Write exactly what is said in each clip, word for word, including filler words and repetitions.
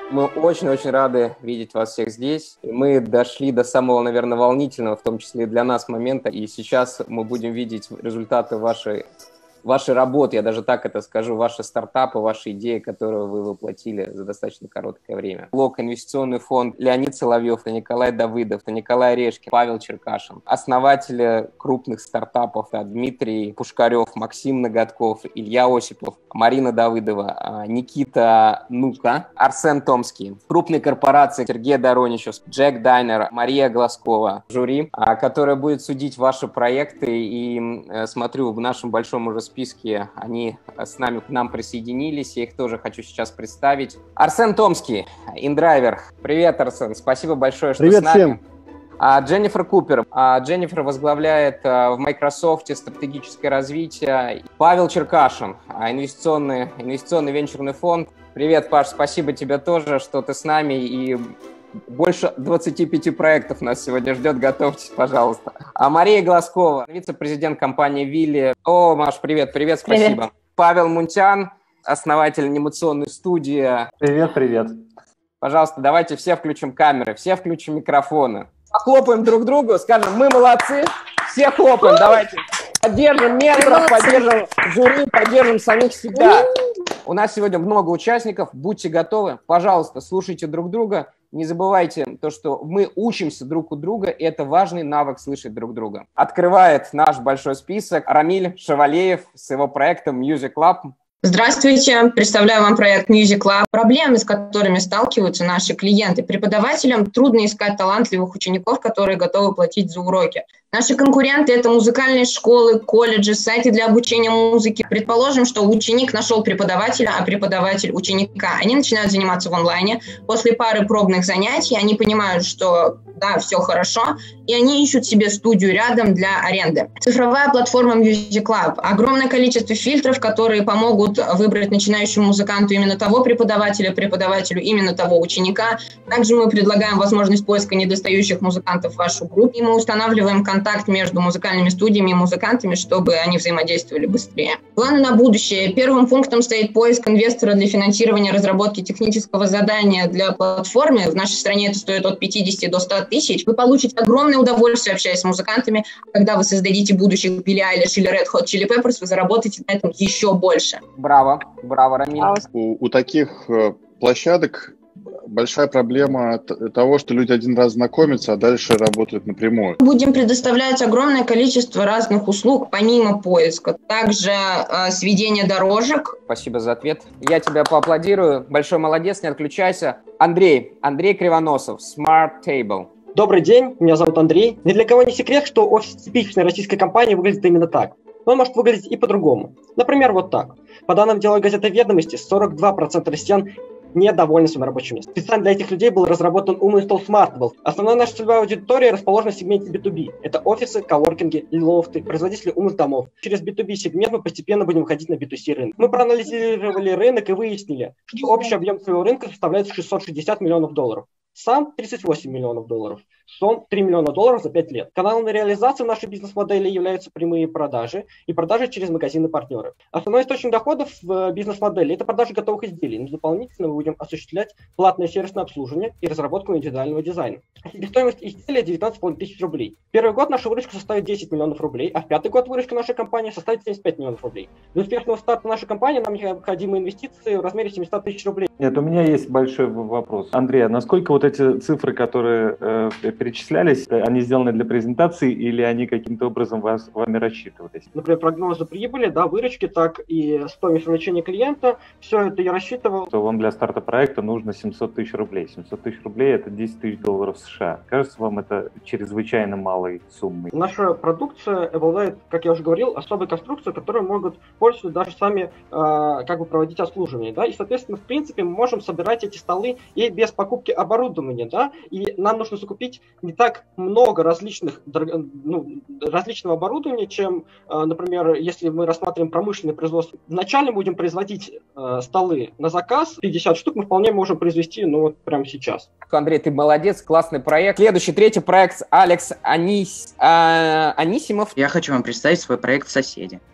Мы очень-очень рады видеть вас всех здесь. Мы дошли до самого, наверное, волнительного, в том числе и для нас, момента. И сейчас мы будем видеть результаты вашей, вашей работы, я даже так это скажу, ваши стартапы, ваши идеи, которые вы воплотили за достаточно короткое время. Блок инвестиционный фонд Леонид Соловьев, Николай Давыдов, Николай Орешкин, Павел Черкашин. Основатели крупных стартапов Дмитрий Пушкарев, Максим Ноготков, Илья Осипов, Марина Давыдова, Никита Нука, Арсен Томский. Крупные корпорации Сергей Дороничев, Джек Дайнер, Мария Глазкова. Жюри, которое будет судить ваши проекты. И смотрю, в нашем большом уже списке они с нами к нам присоединились. Я их тоже хочу сейчас представить. Арсен Томский, InDriver. Привет, Арсен. Спасибо большое, что Привет с нами. Всем. А Дженнифер Купер. А Дженнифер возглавляет в Microsoft стратегическое развитие. Павел Черкашин, инвестиционный, инвестиционный венчурный фонд. Привет, Паш, спасибо тебе тоже, что ты с нами. И больше двадцати пяти проектов нас сегодня ждет. Готовьтесь, пожалуйста. А Мария Глазкова, вице-президент компании Вилли. О, Маш, привет, привет, спасибо. Привет. Павел Мунтян, основатель анимационной студии. Привет, привет. Пожалуйста, давайте все включим камеры, все включим микрофоны. Похлопаем друг другу, скажем, мы молодцы, все хлопаем, давайте. Поддержим менторов, поддержим жюри, поддержим самих себя. У нас сегодня много участников, будьте готовы, пожалуйста, слушайте друг друга. Не забывайте то, что мы учимся друг у друга, и это важный навык слышать друг друга. Открывает наш большой список Рамиль Шавалеев с его проектом Music Lab. Здравствуйте, представляю вам проект Music Lab. Проблемы, с которыми сталкиваются наши клиенты. Преподавателям трудно искать талантливых учеников, которые готовы платить за уроки. Наши конкуренты – это музыкальные школы, колледжи, сайты для обучения музыке. Предположим, что ученик нашел преподавателя, а преподаватель – ученика. Они начинают заниматься в онлайне. После пары пробных занятий они понимают, что да, все хорошо, и они ищут себе студию рядом для аренды. Цифровая платформа Music Lab. Огромное количество фильтров, которые помогут выбрать начинающему музыканту именно того преподавателя, преподавателю именно того ученика. Также мы предлагаем возможность поиска недостающих музыкантов в вашу группу, и мы устанавливаем контакт контакт между музыкальными студиями и музыкантами, чтобы они взаимодействовали быстрее. Планы на будущее. Первым пунктом стоит поиск инвестора для финансирования разработки технического задания для платформы. В нашей стране это стоит от пятидесяти до ста тысяч. Вы получите огромное удовольствие, общаясь с музыкантами. Когда вы создадите будущих Билли Айлиш или Red Hot Chili Peppers, вы заработаете на этом еще больше. Браво, браво, Рамиль. У, у таких площадок большая проблема того, что люди один раз знакомятся, а дальше работают напрямую. Будем предоставлять огромное количество разных услуг, помимо поиска. Также э, сведение дорожек. Спасибо за ответ. Я тебя поаплодирую. Большой молодец, не отключайся. Андрей, Андрей Кривоносов, Smart Table. Добрый день, меня зовут Андрей. Ни для кого не секрет, что офис типичной российской компании выглядит именно так. Но он может выглядеть и по-другому. Например, вот так. По данным деловой газеты «Ведомости», сорок два процента россиян недовольны своим рабочим местом. Специально для этих людей был разработан умный стол Smartable. Основная наша целевая аудитория расположена в сегменте би ту би. Это офисы, коворкинги, лофты, производители умных домов. Через би ту би сегмент мы постепенно будем выходить на би ту си рынок. Мы проанализировали рынок и выяснили, что общий объем своего рынка составляет шестьсот шестьдесят миллионов долларов. Сам тридцать восемь миллионов долларов. Сом три миллиона долларов за пять лет. Каналом реализации нашей бизнес-модели являются прямые продажи и продажи через магазины-партнеры. Основной источник доходов в бизнес-модели – это продажи готовых изделий, но дополнительно мы будем осуществлять платное сервисное обслуживание и разработку индивидуального дизайна. Себестоимость изделия девятнадцать с половиной тысяч рублей. Первый год наша выручка составит десять миллионов рублей, а в пятый год выручка нашей компании составит семьдесят пять миллионов рублей. Для успешного старта нашей компании нам необходимы инвестиции в размере семьсот тысяч рублей. Нет, у меня есть большой вопрос. Андрей, а насколько вот эти цифры, которые э, перечислялись, они сделаны для презентации или они каким-то образом вас, вами рассчитывались? Например, прогнозы прибыли, да, выручки, так и стоимость привлечения клиента. Все это я рассчитывал. Что вам для старта проекта нужно семьсот тысяч рублей. семьсот тысяч рублей – это десять тысяч долларов США. Кажется вам это чрезвычайно малой суммой? Наша продукция обладает, как я уже говорил, особой конструкцией, которую могут пользователи даже сами э, как бы проводить обслуживание. Да? И, соответственно, в принципе, мы можем собирать эти столы и без покупки оборудования. Да? И нам нужно закупить не так много различных, ну, различного оборудования, чем, например, если мы рассматриваем промышленное производство. Вначале будем производить э, столы на заказ, пятьдесят штук мы вполне можем произвести, ну вот прямо сейчас. Андрей, ты молодец, классный проект. Следующий, третий проект, Алекс Анис, э, Анисимов. Я хочу вам представить свой проект «Соседи».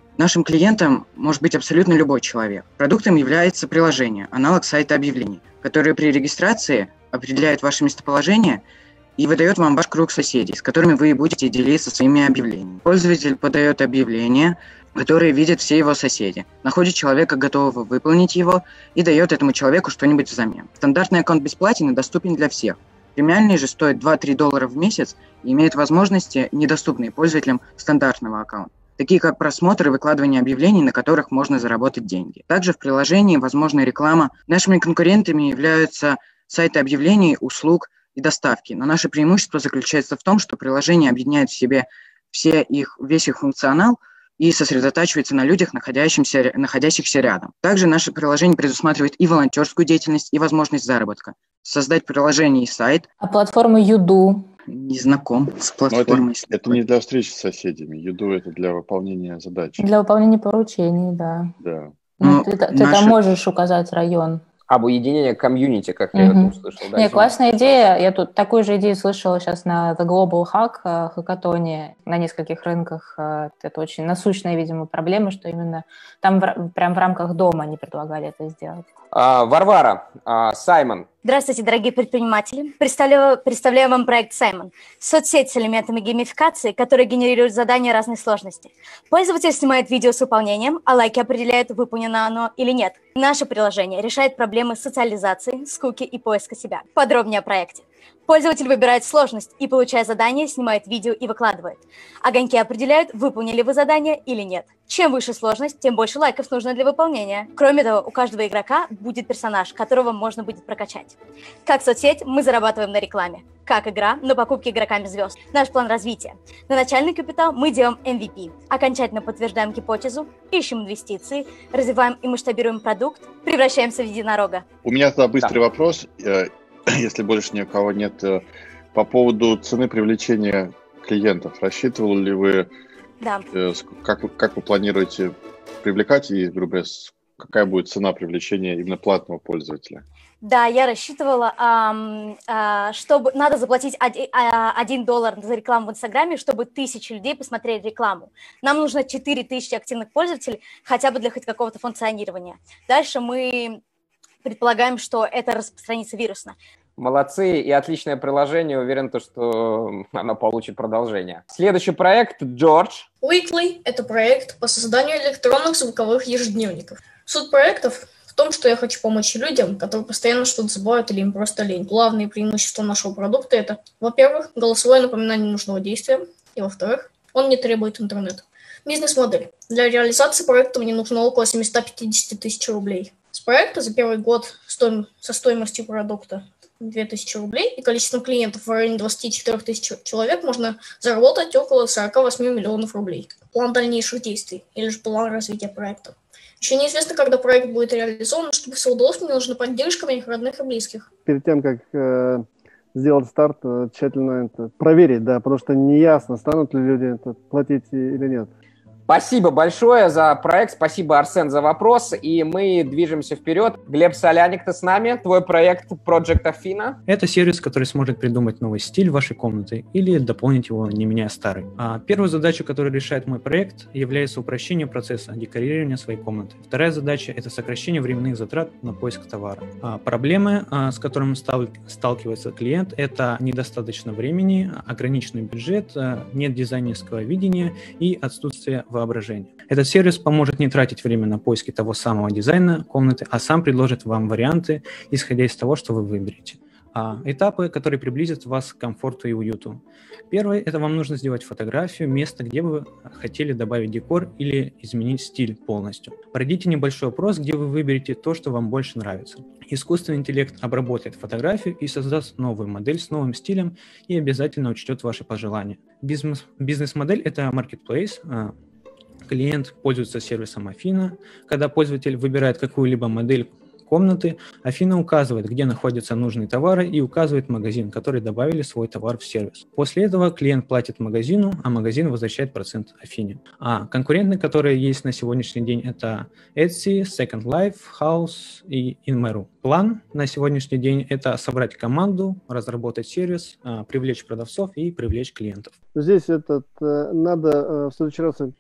Нашим клиентом может быть абсолютно любой человек. Продуктом является приложение, аналог сайта объявлений, которое при регистрации определяет ваше местоположение и выдает вам ваш круг соседей, с которыми вы будете делиться своими объявлениями. Пользователь подает объявление, которые видят все его соседи, находит человека, готового выполнить его, и дает этому человеку что-нибудь взамен. Стандартный аккаунт бесплатен и доступен для всех. Премиальный же стоит два-три доллара в месяц и имеет возможности, недоступные пользователям стандартного аккаунта, такие как просмотр и выкладывание объявлений, на которых можно заработать деньги. Также в приложении возможна реклама. Нашими конкурентами являются сайты объявлений, услуг и доставки, но наше преимущество заключается в том, что приложение объединяет в себе все их, весь их функционал и сосредотачивается на людях, находящихся, находящихся рядом. Также наше приложение предусматривает и волонтерскую деятельность, и возможность заработка. Создать приложение и сайт. А платформа Юду? Не знаком с платформой. Это, это не для встречи с соседями. Юду – это для выполнения задач. Для выполнения поручений, да. Да. Ну, Ну, ты, ты наши- там можешь указать район. Объединение комьюнити, как я Мгм. это услышал. да, Не, извините. классная идея. Я тут такую же идею слышала сейчас на The Global Hack э, хакатоне на нескольких рынках. Э, Это очень насущная, видимо, проблема, что именно там в ра- прям в рамках дома они предлагали это сделать. А, Варвара, а, Саймон, Здравствуйте, дорогие предприниматели. Представляю, представляю вам проект Саймон. Соцсеть с элементами геймификации, которая генерирует задания разной сложности. Пользователь снимает видео с выполнением, а лайки определяют, выполнено оно или нет. Наше приложение решает проблемы социализации, скуки и поиска себя. Подробнее о проекте. Пользователь выбирает сложность и, получая задание, снимает видео и выкладывает. Огоньки определяют, выполнили вы задание или нет. Чем выше сложность, тем больше лайков нужно для выполнения. Кроме того, у каждого игрока будет персонаж, которого можно будет прокачать. Как соцсеть, мы зарабатываем на рекламе. Как игра, на покупке игроками звезд. Наш план развития. На начальный капитал мы делаем эм ви пи. Окончательно подтверждаем гипотезу, ищем инвестиции, развиваем и масштабируем продукт, превращаемся в единорога. У меня тогда быстрый вопрос, э, если больше ни у кого нет, э, по поводу цены привлечения клиентов. Рассчитывали ли вы, Да. э, ск- как, вы- как вы планируете привлекать и, грубо говоря, с- какая будет цена привлечения именно платного пользователя? Да, я рассчитывала, ам, а, чтобы надо заплатить оди- а, один доллар за рекламу в Инстаграме, чтобы тысячи людей посмотрели рекламу. Нам нужно четыре тысячи активных пользователей хотя бы для хоть какого-то функционирования. Дальше мы предполагаем, что это распространится вирусно. молодцы и отличное приложение. Уверен, то, что оно получит продолжение. Следующий проект Джордж. Weekly – это проект по созданию электронных звуковых ежедневников. Суть проектов в том, что я хочу помочь людям, которые постоянно что-то забывают или им просто лень. Главные преимущества нашего продукта – это, во-первых, голосовое напоминание нужного действия, и, во-вторых, он не требует интернета. Бизнес-модель. Для реализации проекта мне нужно около семьсот пятьдесят тысяч рублей. С проекта за первый год стоим- со стоимостью продукта две тысячи рублей и количеством клиентов в районе двадцать четыре тысячи человек можно заработать около сорок восемь миллионов рублей. План дальнейших действий или же план развития проекта. Еще неизвестно, когда проект будет реализован, чтобы все удалось, мне нужна поддержка моих родных и близких. Перед тем, как э, сделать старт, э, тщательно это проверить, да, потому что неясно, станут ли люди это платить и- или нет. Спасибо большое за проект, спасибо, Арсен, за вопрос, и мы движемся вперед. Глеб Соляник, ты с нами? Твой проект Project Afina? Это сервис, который сможет придумать новый стиль вашей комнаты или дополнить его, не меняя старый. А первая задача, которую решает мой проект, является упрощение процесса декорирования своей комнаты. Вторая задача – это сокращение временных затрат на поиск товара. А проблемы, а, с которыми стал, сталкивается клиент, это недостаточно времени, ограниченный бюджет, а, нет дизайнерского видения и отсутствие воображения. Этот сервис поможет не тратить время на поиски того самого дизайна комнаты, а сам предложит вам варианты, исходя из того, что вы выберете. А, этапы, которые приблизят вас к комфорту и уюту. Первый – это вам нужно сделать фотографию места, где вы хотели добавить декор или изменить стиль полностью. Пройдите небольшой опрос, где вы выберете то, что вам больше нравится. Искусственный интеллект обработает фотографию и создаст новую модель с новым стилем и обязательно учтет ваши пожелания. Бизнес- Бизнес-модель – это marketplace. а, Клиент пользуется сервисом Afina. Когда пользователь выбирает какую-либо модель комнаты, Afina указывает, где находятся нужные товары и указывает магазин, который добавили свой товар в сервис. После этого клиент платит магазину, а магазин возвращает процент Afina. А конкуренты, которые есть на сегодняшний день, это Etsy, Second Life, House и InMeru. План на сегодняшний день – это собрать команду, разработать сервис, а, привлечь продавцов и привлечь клиентов. Здесь этот, э, надо э, в следующий раз это,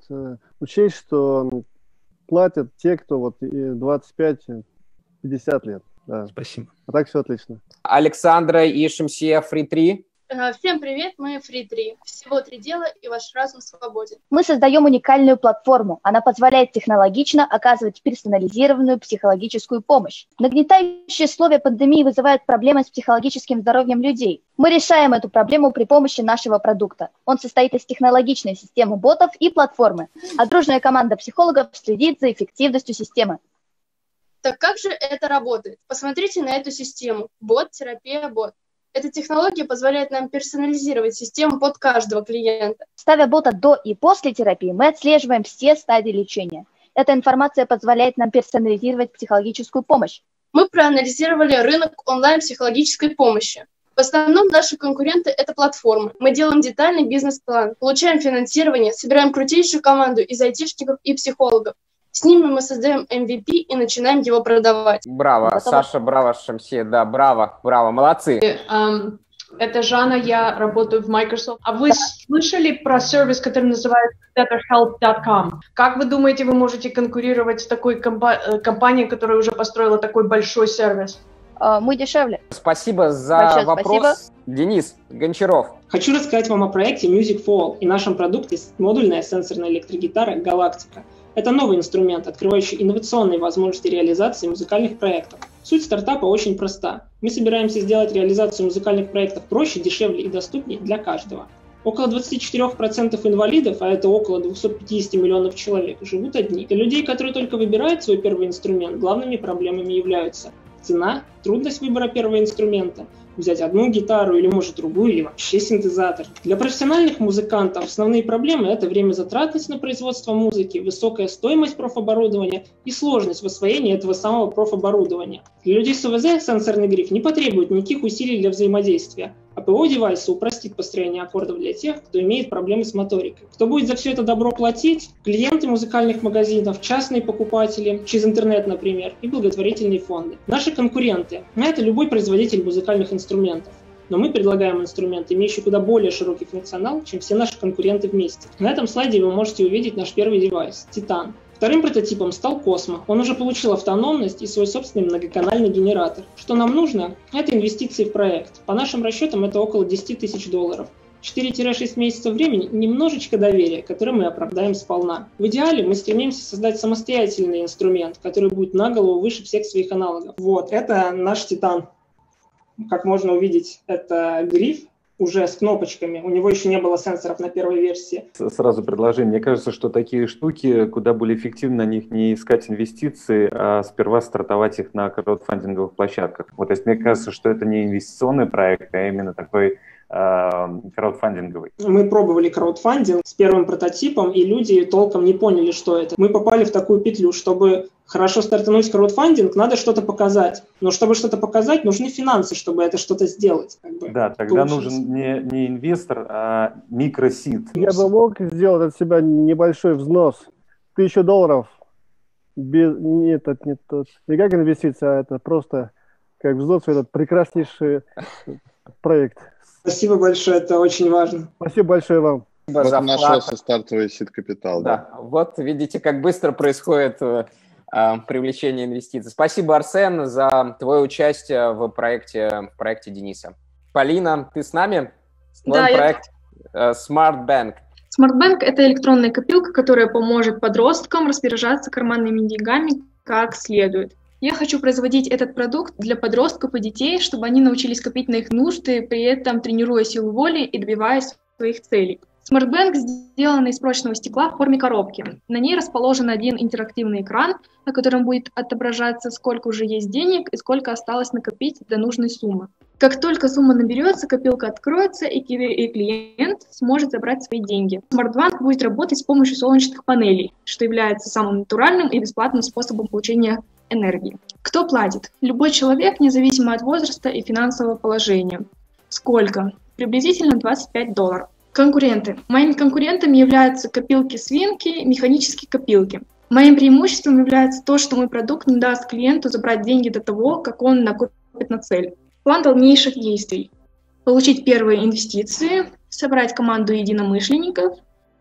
э, учесть, что платят те, кто вот двадцать пять — пятьдесят лет. Да. Спасибо. А так все отлично. Александра и Шамсия, Free три. Всем привет, мы Free три. Всего три дела, и ваш разум свободен. Мы создаем уникальную платформу. Она позволяет технологично оказывать персонализированную психологическую помощь. Нагнетающие условия пандемии вызывают проблемы с психологическим здоровьем людей. Мы решаем эту проблему при помощи нашего продукта. Он состоит из технологичной системы ботов и платформы, а дружная команда психологов следит за эффективностью системы. Так как же это работает? Посмотрите на эту систему. Бот, терапия, бот. Эта технология позволяет нам персонализировать систему под каждого клиента. Ставя бота до и после терапии, мы отслеживаем все стадии лечения. Эта информация позволяет нам персонализировать психологическую помощь. Мы проанализировали рынок онлайн-психологической помощи. В основном наши конкуренты – это платформы. Мы делаем детальный бизнес-план, получаем финансирование, собираем крутейшую команду из айтишников и психологов. С ними мы создаем эм ви пи и начинаем его продавать. Браво, Готово? Саша, браво, Шамсия, да, браво, браво, молодцы. Это Жанна, я работаю в Microsoft. А вы слышали про сервис, который называется better help dot com? Как вы думаете, вы можете конкурировать с такой компа- компанией, которая уже построила такой большой сервис? Мы дешевле. Спасибо за Большое вопрос. спасибо. Денис Гончаров. Хочу рассказать вам о проекте Music for All и нашем продукте модульная сенсорная электрогитара «Галактика». Это новый инструмент, открывающий инновационные возможности реализации музыкальных проектов. Суть стартапа очень проста. Мы собираемся сделать реализацию музыкальных проектов проще, дешевле и доступнее для каждого. Около двадцать четыре процента инвалидов, а это около двести пятьдесят миллионов человек, живут одни. Для людей, которые только выбирают свой первый инструмент, главными проблемами являются цена, трудность выбора первого инструмента, взять одну гитару или, может, другую, или вообще синтезатор. Для профессиональных музыкантов основные проблемы – это времязатратность на производство музыки, высокая стоимость профоборудования и сложность в освоении этого самого профоборудования. Для людей с о вэ зэ сенсорный гриф не потребует никаких усилий для взаимодействия, а пэ о-девайсы упростит построение аккордов для тех, кто имеет проблемы с моторикой. Кто будет за все это добро платить? Клиенты музыкальных магазинов, частные покупатели, через интернет, например, и благотворительные фонды. Наши конкуренты – это любой производитель музыкальных инструментов. Но мы предлагаем инструмент, имеющий куда более широкий функционал, чем все наши конкуренты вместе. На этом слайде вы можете увидеть наш первый девайс – Титан. Вторым прототипом стал Космо. Он уже получил автономность и свой собственный многоканальный генератор. Что нам нужно? Это инвестиции в проект. По нашим расчетам это около десять тысяч долларов. четыре-шесть месяцев времени и немножечко доверия, которое мы оправдаем сполна. В идеале мы стремимся создать самостоятельный инструмент, который будет на голову выше всех своих аналогов. Вот, это наш Титан. Как можно увидеть, это гриф уже с кнопочками. У него еще не было сенсоров на первой версии. Сразу предложение. Мне кажется, что такие штуки, куда более эффективно на них не искать инвестиции, а сперва стартовать их на краудфандинговых площадках. Вот, то есть мне кажется, что это не инвестиционный проект, а именно такой краудфандинговый. Мы пробовали краудфандинг с первым прототипом, и люди толком не поняли, что это. Мы попали в такую петлю, чтобы хорошо стартануть краудфандинг, надо что-то показать. Но чтобы что-то показать, нужны финансы, чтобы это что-то сделать. Как бы, да, тогда получится. нужен не, не инвестор, а микросид. Я бы мог сделать от себя небольшой взнос. Тысячу долларов. Без... Нет, это не, тот... не как инвестиция, а это просто как взнос в этот прекраснейший проект. Спасибо большое, это очень важно. Спасибо большое вам. Вот и нашелся стартовый сид-капитал. Да. да, вот видите, как быстро происходит э, привлечение инвестиций. Спасибо, Арсен, за твое участие в проекте, в проекте Дениса. Полина, ты с нами? Да, проект я... Smart Bank. Smart Bank – это электронная копилка, которая поможет подросткам распоряжаться карманными деньгами как следует. Я хочу производить этот продукт для подростков и детей, чтобы они научились копить на их нужды, при этом тренируя силу воли и добиваясь своих целей. Smart Bank сделан из прочного стекла в форме коробки. На ней расположен один интерактивный экран, на котором будет отображаться, сколько уже есть денег и сколько осталось накопить до нужной суммы. Как только сумма наберется, копилка откроется, и клиент сможет забрать свои деньги. Smart Bank будет работать с помощью солнечных панелей, что является самым натуральным и бесплатным способом получения энергии. Кто платит? Любой человек, независимо от возраста и финансового положения. Сколько? Приблизительно двадцать пять долларов. Конкуренты. Моими конкурентами являются копилки-свинки, механические копилки. Моим преимуществом является то, что мой продукт не даст клиенту забрать деньги до того, как он накопит на цель. План дальнейших действий. Получить первые инвестиции, собрать команду единомышленников,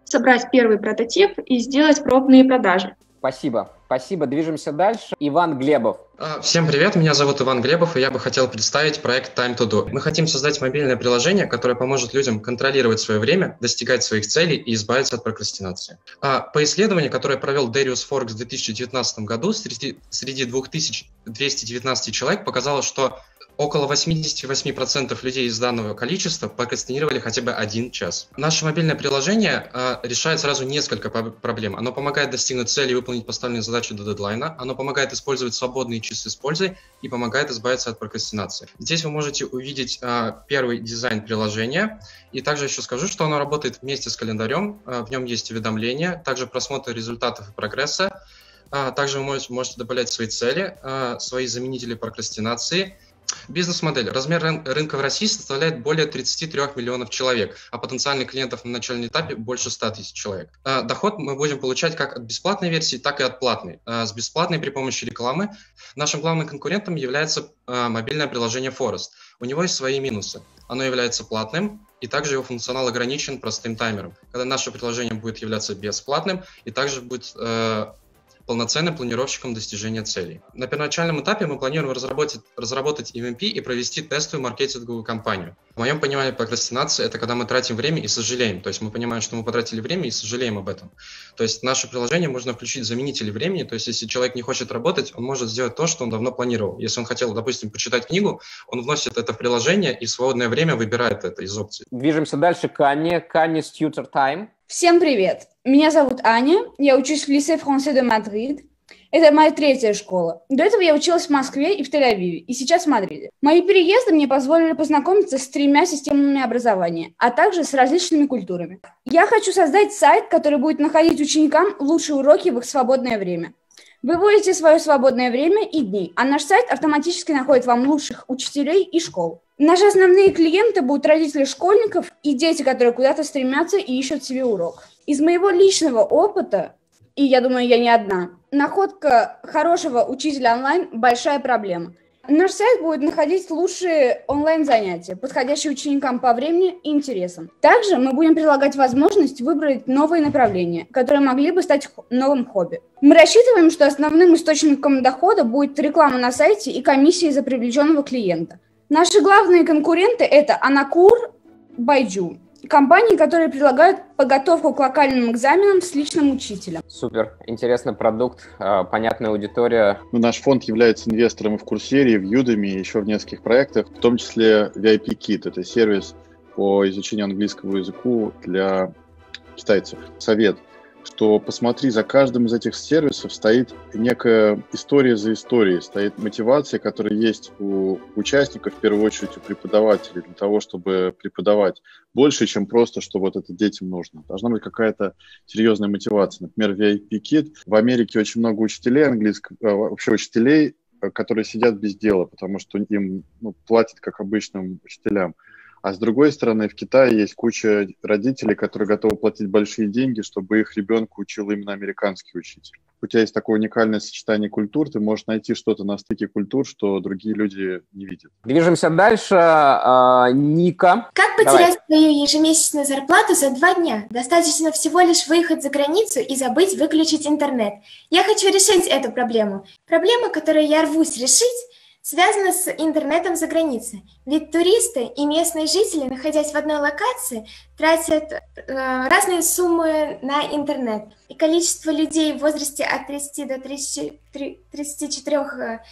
собрать первый прототип и сделать пробные продажи. Спасибо. Спасибо. Движемся дальше. Иван Глебов. Всем привет, меня зовут Иван Глебов, и я бы хотел представить проект Time to Do. Мы хотим создать мобильное приложение, которое поможет людям контролировать свое время, достигать своих целей и избавиться от прокрастинации. По исследованию, которое провел Darius Forbes в две тысячи девятнадцатом году, среди, среди две тысячи двухсот девятнадцати человек показало, что около восемьдесят восемь процентов людей из данного количества прокрастинировали хотя бы один час. Наше мобильное приложение э, решает сразу несколько проблем. Оно помогает достигнуть цели и выполнить поставленные задачи до дедлайна. Оно помогает использовать свободные часы с пользой и помогает избавиться от прокрастинации. Здесь вы можете увидеть э, первый дизайн приложения. И также еще скажу, что оно работает вместе с календарем. Э, в нем есть уведомления, также просмотр результатов и прогресса. Э, также вы можете, можете добавлять свои цели, э, свои заменители прокрастинации. Бизнес-модель. Размер рын- рынка в России составляет более тридцати трёх миллионов человек, а потенциальных клиентов на начальном этапе больше ста тысяч человек. А, доход мы будем получать как от бесплатной версии, так и от платной. А, с бесплатной при помощи рекламы. Нашим главным конкурентом является а, мобильное приложение Forest. У него есть свои минусы. Оно является платным, и также его функционал ограничен простым таймером. Когда наше приложение будет являться бесплатным, и также будет э, полноценным планировщиком достижения целей. На первоначальном этапе мы планируем разработать, разработать эм ви пи и провести тестовую маркетинговую кампанию. В моем понимании прокрастинация – это когда мы тратим время и сожалеем. То есть мы понимаем, что мы потратили время и сожалеем об этом. То есть в наше приложение можно включить заменители времени. То есть если человек не хочет работать, он может сделать то, что он давно планировал. Если он хотел, допустим, почитать книгу, он вносит это в приложение и в свободное время выбирает это из опций. Движемся дальше к Ане. К Ане с Tutor Time. Всем привет! Меня зовут Аня, я учусь в Lycée Français de Madrid. Это моя третья школа. До этого я училась в Москве и в Тель-Авиве, и сейчас в Мадриде. Мои переезды мне позволили познакомиться с тремя системами образования, а также с различными культурами. Я хочу создать сайт, который будет находить ученикам лучшие уроки в их свободное время. Вы вводите свое свободное время и дни, а наш сайт автоматически находит вам лучших учителей и школ. Наши основные клиенты будут родители школьников и дети, которые куда-то стремятся и ищут себе урок. Из моего личного опыта, и я думаю, я не одна, находка хорошего учителя онлайн – большая проблема. Наш сайт будет находить лучшие онлайн-занятия, подходящие ученикам по времени и интересам. Также мы будем предлагать возможность выбрать новые направления, которые могли бы стать новым хобби. Мы рассчитываем, что основным источником дохода будет реклама на сайте и комиссии за привлеченного клиента. Наши главные конкуренты – это Анакур, Байджу. Компании, которые предлагают подготовку к локальным экзаменам с личным учителем. Супер, интересный продукт, понятная аудитория. Ну, наш фонд является инвестором и в Курсере, и в Udemy, и еще в нескольких проектах, в том числе ви ай пи Kit. Это сервис по изучению английского языка для китайцев. Совет, что посмотри, за каждым из этих сервисов стоит некая история за историей, стоит мотивация, которая есть у участников, в первую очередь у преподавателей, для того, чтобы преподавать больше, чем просто, что вот это детям нужно. Должна быть какая-то серьезная мотивация. Например, ви ай пи Kit. В Америке очень много учителей английского, вообще учителей, которые сидят без дела, потому что им ну, платят как обычным учителям. А с другой стороны, в Китае есть куча родителей, которые готовы платить большие деньги, чтобы их ребенка учил именно американский учитель. У тебя есть такое уникальное сочетание культур, ты можешь найти что-то на стыке культур, что другие люди не видят. Движемся дальше. А, Ника. Как потерять Давай. свою ежемесячную зарплату за два дня? Достаточно всего лишь выехать за границу и забыть выключить интернет. Я хочу решить эту проблему. Проблема, которую я рвусь решить, связано с интернетом за границей. Ведь туристы и местные жители, находясь в одной локации, тратят э, разные суммы на интернет. И количество людей в возрасте от тридцати до тридцати четырёх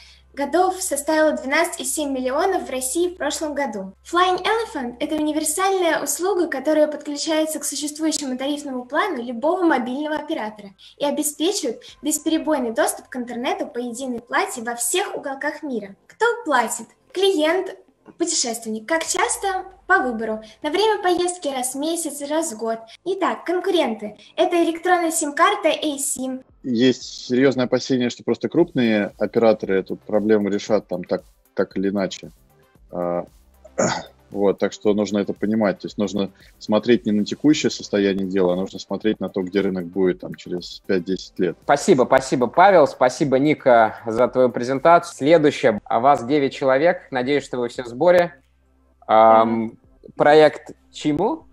годов составило двенадцать целых семь десятых миллионов в России в прошлом году. Flying Elephant – это универсальная услуга, которая подключается к существующему тарифному плану любого мобильного оператора и обеспечивает бесперебойный доступ к интернету по единой плате во всех уголках мира. Кто платит? Клиент, путешественник. Как часто? По выбору. На время поездки раз в месяц, раз в год. Итак, конкуренты. Это электронная сим-карта eSIM. Есть серьезное опасение, что просто крупные операторы эту проблему решат там так, так или иначе. Вот, так что нужно это понимать. То есть нужно смотреть не на текущее состояние дела, а нужно смотреть на то, где рынок будет там, через пять-десять лет. Спасибо, спасибо, Павел. Спасибо, Ника, за твою презентацию. Следующее. А вас девять человек. Надеюсь, что вы все в сборе. Эм, проект чему?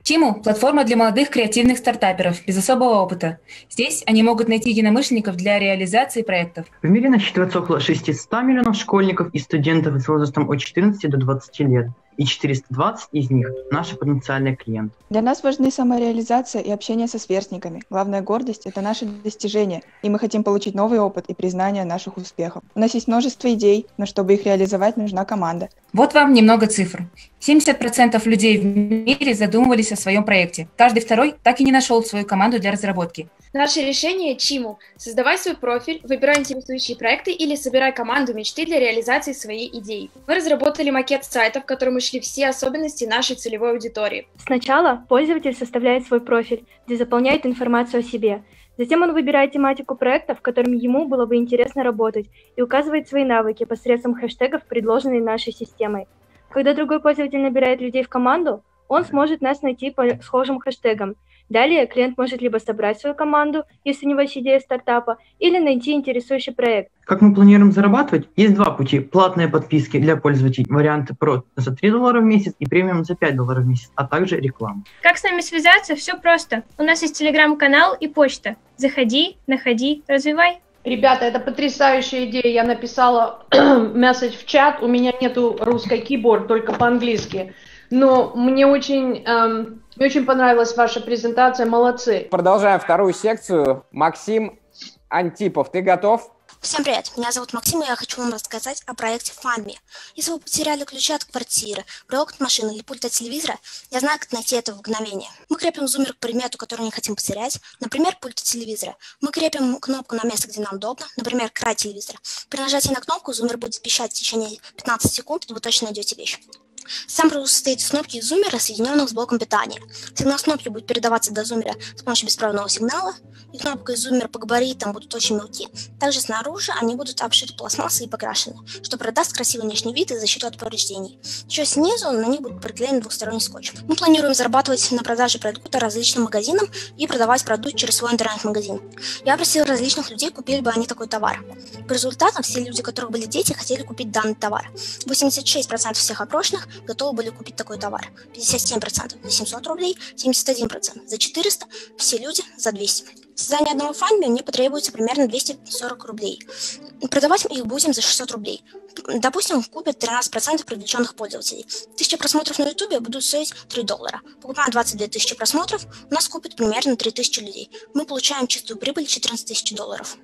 Чиму – платформа для молодых креативных стартаперов без особого опыта. Здесь они могут найти единомышленников для реализации проектов. В мире насчитывается около шестисот миллионов школьников и студентов с возрастом от четырнадцати до двадцати лет. И четыреста двадцать из них – наши потенциальные клиенты. Для нас важны самореализация и общение со сверстниками. Главная гордость – это наши достижения, и мы хотим получить новый опыт и признание наших успехов. У нас есть множество идей, но чтобы их реализовать, нужна команда. Вот вам немного цифр. семьдесят процентов людей в мире задумывались о своем проекте. Каждый второй так и не нашел свою команду для разработки. Наше решение Чиму. Создавай свой профиль, выбирай интересующие проекты или собирай команду мечты для реализации своей идеи. Мы разработали макет сайта, в котором учли все особенности нашей целевой аудитории. Сначала пользователь составляет свой профиль, где заполняет информацию о себе. Затем он выбирает тематику проекта, в котором ему было бы интересно работать, и указывает свои навыки посредством хэштегов, предложенных нашей системой. Когда другой пользователь набирает людей в команду, он сможет нас найти по схожим хэштегам. Далее клиент может либо собрать свою команду, если у него есть идея стартапа, или найти интересующий проект. Как мы планируем зарабатывать? Есть два пути. Платные подписки для пользователей, варианты Pro за три доллара в месяц и премиум за пять долларов в месяц, а также реклама. Как с нами связаться? Все просто. У нас есть телеграм-канал и почта. Заходи, находи, развивай. Ребята, это потрясающая идея. Я написала месседж в чат. У меня нету русской keyboard, только по-английски. Но мне очень, эм, мне очень понравилась ваша презентация. Молодцы. Продолжаем вторую секцию. Максим Антипов, ты готов? Всем привет, меня зовут Максим, и я хочу вам рассказать о проекте FundMe. Если вы потеряли ключи от квартиры, брелок от машины или пульт от телевизора, я знаю, как найти это в мгновение. Мы крепим зумер к предмету, который не хотим потерять, например, пульт от телевизора. Мы крепим кнопку на место, где нам удобно, например, край телевизора. При нажатии на кнопку зумер будет пищать в течение пятнадцати секунд, и вы точно найдете вещь. Сам продукт состоит из кнопки и зумера, соединенных с блоком питания. Сигнал с кнопки будет передаваться до зумера с помощью беспроводного сигнала, и кнопка и зумер по габаритам будут очень мелки. Также снаружи они будут обшиты пластмассой и покрашены, что придаст красивый внешний вид и защиту от повреждений. Еще снизу на них будет приклеен двухсторонний скотч. Мы планируем зарабатывать на продаже продукта различным магазинам и продавать продукт через свой интернет-магазин. Я просила различных людей, купили бы они такой товар. По результатам все люди, у которых были дети, хотели купить данный товар. восемьдесят шесть процентов всех опрошенных готовы были купить такой товар. пятьдесят семь процентов за семьсот рублей, семьдесят один процент за четыреста, все люди за двести. Создание одного фанби мне потребуется примерно двести сорок рублей. Продавать их будем за шестьсот рублей. Допустим, купят тринадцать процентов привлеченных пользователей. Тысяча просмотров на ютубе будут стоить три доллара. Покупаем двадцать две тысячи просмотров, у нас купит примерно три тысячи людей. Мы получаем чистую прибыль четырнадцать тысяч долларов.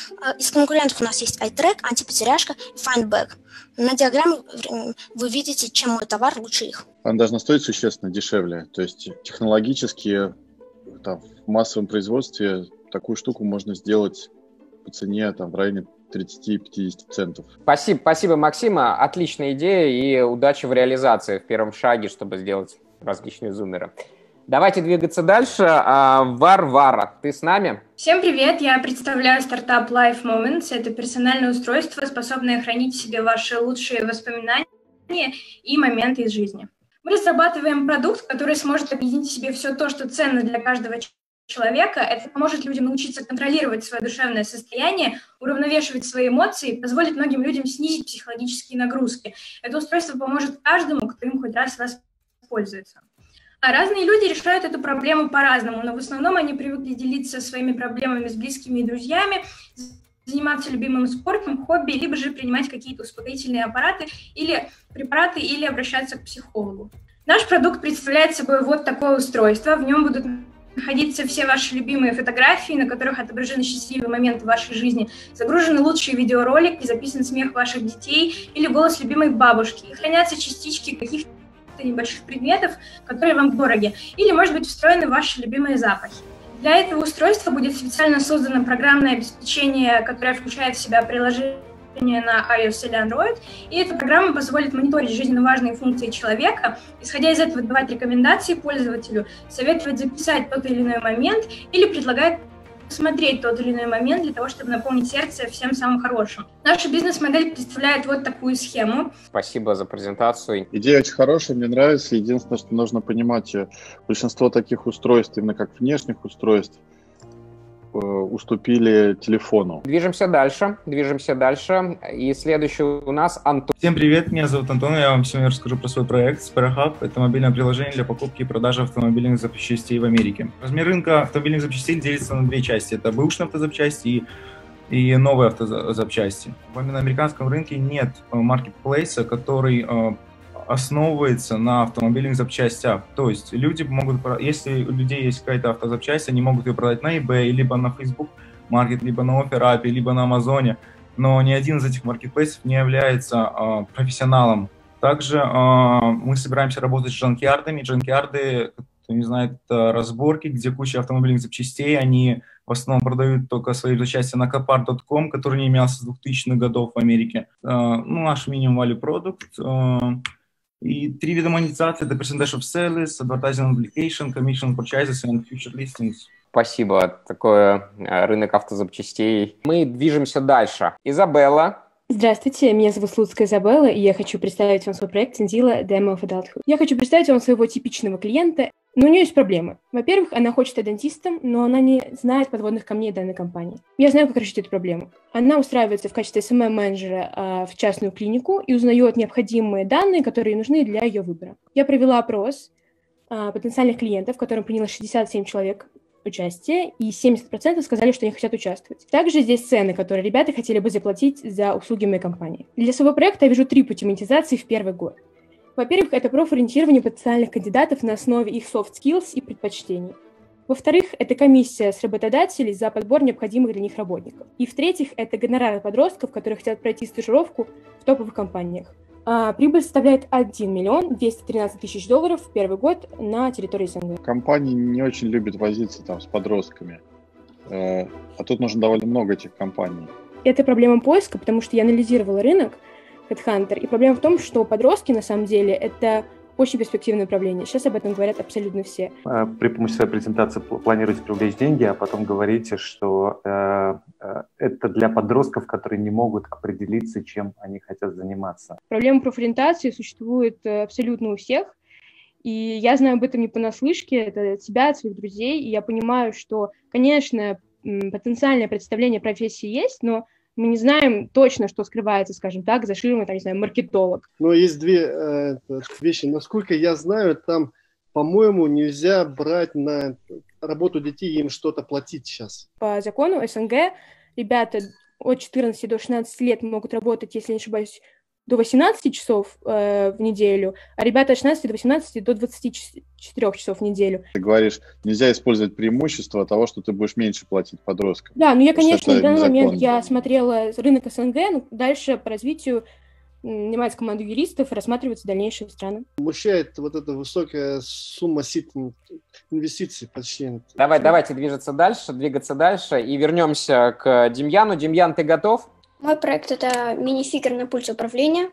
Из конкурентов у нас есть iTrack, антипотеряшка и FindBag. На диаграмме вы видите, чем мой товар лучше их. Он должна стоить существенно дешевле. То есть технологически там, в массовом производстве такую штуку можно сделать по цене там, в районе тридцать-пятьдесят центов. Спасибо, спасибо, Максима. Отличная идея и удачи в реализации в первом шаге, чтобы сделать различные зумеры. Давайте двигаться дальше. Варвара, ты с нами? Всем привет, я представляю стартап Life Moments. Это персональное устройство, способное хранить в себе ваши лучшие воспоминания и моменты из жизни. Мы разрабатываем продукт, который сможет объединить в себе все то, что ценно для каждого человека. Это поможет людям научиться контролировать свое душевное состояние, уравновешивать свои эмоции, позволит многим людям снизить психологические нагрузки. Это устройство поможет каждому, кто им хоть раз воспользуется. А разные люди решают эту проблему по-разному, но в основном они привыкли делиться своими проблемами с близкими и друзьями, заниматься любимым спортом, хобби, либо же принимать какие-то успокоительные аппараты или препараты, или обращаться к психологу. Наш продукт представляет собой вот такое устройство. В нем будут находиться все ваши любимые фотографии, на которых отображены счастливые моменты вашей жизни, загружены лучшие видеоролики, записан смех ваших детей или голос любимой бабушки. И хранятся частички каких-то небольших предметов, которые вам дороги, или, может быть, встроены ваши любимые запахи. Для этого устройства будет специально создано программное обеспечение, которое включает в себя приложение на iOS или Android, и эта программа позволит мониторить жизненно важные функции человека, исходя из этого давать рекомендации пользователю, советовать записать тот или иной момент или предлагать смотреть тот или иной момент для того, чтобы наполнить сердце всем самым хорошим. Наша бизнес-модель представляет вот такую схему. Спасибо за презентацию. Идея очень хорошая, мне нравится. Единственное, что нужно понимать, большинство таких устройств, именно как внешних устройств, уступили телефону. Движемся дальше, движемся дальше. И следующий у нас Антон. Всем привет, меня зовут Антон, я вам сегодня расскажу про свой проект SpareHub. Это мобильное приложение для покупки и продажи автомобильных запчастей в Америке. Размер рынка автомобильных запчастей делится на две части. Это бэушные автозапчасти и, и новые автозапчасти. Именно на американском рынке нет маркетплейса, который основывается на автомобильных запчастях. То есть люди могут, если у людей есть какая-то автозапчасть, они могут ее продать на eBay, либо на Facebook Market, либо на OfferUp, либо на Амазоне. Но ни один из этих маркетплейсов не является э, профессионалом. Также э, мы собираемся работать с джанкьярдами. Джанкьярды, кто не знает, это разборки, где куча автомобильных запчастей. Они в основном продают только свои запчасти на копар точка ком, который не имелся с двухтысячных годов в Америке. Э, ну, наш минимум value продукт. Э, И три вида монетизации – это percentage of sales, advertising application, commission purchases and future listings. Спасибо. Такой рынок автозапчастей. Мы движемся дальше. Изабелла. Здравствуйте, меня зовут Слуцкая Изабелла, и я хочу представить вам свой проект Senzilla Demo of Adulthood. Я хочу представить вам своего типичного клиента, но у нее есть проблемы. Во-первых, она хочет стать дантистом, но она не знает подводных камней данной компании. Я знаю, как решить эту проблему. Она устраивается в качестве эс эм эм-менеджера а, в частную клинику и узнает необходимые данные, которые нужны для ее выбора. Я провела опрос а, потенциальных клиентов, в котором приняло шестьдесят семь человек участие, и семьдесят процентов сказали, что они хотят участвовать. Также здесь цены, которые ребята хотели бы заплатить за услуги моей компании. Для своего проекта я вижу три пути монетизации в первый год. Во-первых, это профориентирование потенциальных кандидатов на основе их soft skills и предпочтений. Во-вторых, это комиссия с работодателей за подбор необходимых для них работников. И в-третьих, это гонорары подростков, которые хотят пройти стажировку в топовых компаниях. А прибыль составляет один миллион двести тринадцать тысяч долларов в первый год на территории СНГ. Компании не очень любят возиться там с подростками, а тут нужно довольно много этих компаний. Это проблема поиска, потому что я анализировала рынок HeadHunter, и проблема в том, что подростки на самом деле это очень перспективное направление. Сейчас об этом говорят абсолютно все. При помощи своей презентации планируете привлечь деньги, а потом говорите, что э, э, это для подростков, которые не могут определиться, чем они хотят заниматься. Проблема профориентации существует абсолютно у всех, и я знаю об этом не понаслышке, это от себя, от своих друзей, и я понимаю, что, конечно, потенциальное представление профессии есть, но мы не знаем точно, что скрывается, скажем так, за ширмой, там, не знаю, маркетолог. Но есть две э, вещи. Насколько я знаю, там, по-моему, нельзя брать на работу детей, им что-то платить сейчас. По закону СНГ ребята от четырнадцати до шестнадцати лет могут работать, если не ошибаюсь, до восемнадцати часов э, в неделю, а ребята от шестнадцати до восемнадцати до двадцати четырёх часов в неделю. Ты говоришь, нельзя использовать преимущество того, что ты будешь меньше платить подросткам. Да, ну я, конечно, в данный момент я смотрела рынок СНГ, но дальше по развитию нанимается команду юристов, рассматриваются дальнейшие страны. Смущает вот эта высокая сумма инвестиций почти. Давай, давайте двигаться дальше, двигаться дальше и вернемся к Демьяну. Демьян, ты готов? Мой проект – это мини-фигер на пульте управления.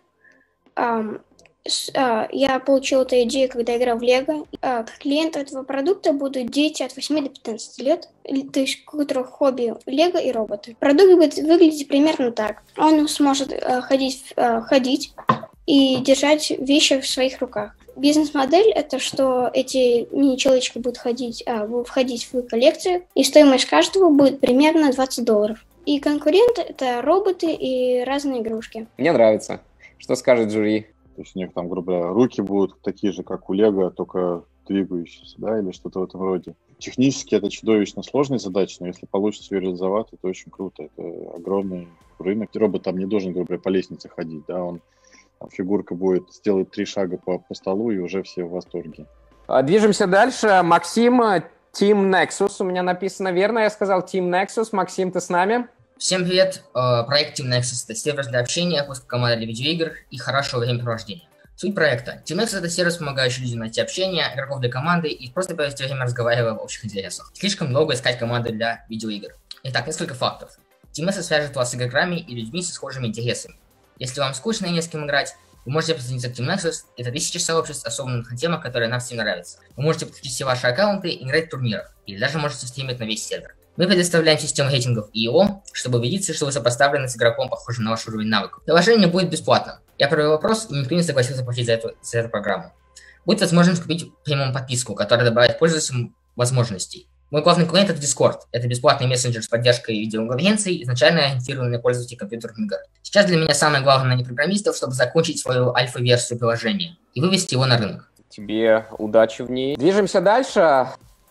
Я получил эту идею, когда играл в Лего. Клиенты этого продукта будут дети от восьми до пятнадцати лет, то есть у которых хобби Лего и роботы. Продукт будет выглядеть примерно так. Он сможет ходить, ходить и держать вещи в своих руках. Бизнес-модель – это что эти мини-человечки будут ходить, а, будут входить в коллекцию, и стоимость каждого будет примерно двадцать долларов. И конкуренты – это роботы и разные игрушки. Мне нравится. Что скажет жюри? То есть у них там, грубо говоря, руки будут такие же, как у Лего, только двигающиеся, да, или что-то в этом роде. Технически это чудовищно сложная задача, но если получится ее реализовать, это очень круто. Это огромный рынок. Робот там не должен, грубо говоря, по лестнице ходить, да, он, там, фигурка будет сделать три шага по, по столу, и уже все в восторге. Движемся дальше. Максим, Team Nexus. У меня написано верно, я сказал Team Nexus. Максим, ты с нами? Всем привет. Проект Team Nexus – это сервис для общения, поиска команды для видеоигр и хорошего времяпровождения. Суть проекта. Team Nexus – это сервис, помогающий людям найти общение, игроков для команды и просто провести время, разговаривая об общих интересах. Слишком много искать команды для видеоигр. Итак, несколько фактов. Team Nexus свяжет вас с игроками и людьми со схожими интересами. Если вам скучно и не с кем играть, вы можете присоединиться к Team Nexus. Это тысячи сообществ, особенно на темах, которые нам всем нравятся. Вы можете подключить все ваши аккаунты и играть в турнирах, или даже можете стримить на весь сервер. Мы предоставляем систему рейтингов и о, чтобы убедиться, что вы сопоставлены с игроком, похожим на ваш уровень навыков. Приложение будет бесплатным. Я провел вопрос, и никто не согласился платить за эту, за эту программу. Будет возможность купить премиум подписку, которая добавит пользователям возможностей. Мой главный конкурент – это Discord. Это бесплатный мессенджер с поддержкой видеоконференций, изначально ориентированный на пользователей компьютерных игр. Сейчас для меня самое главное не программистов, чтобы закончить свою альфа-версию приложения и вывести его на рынок. Тебе удачи в ней. Движемся дальше.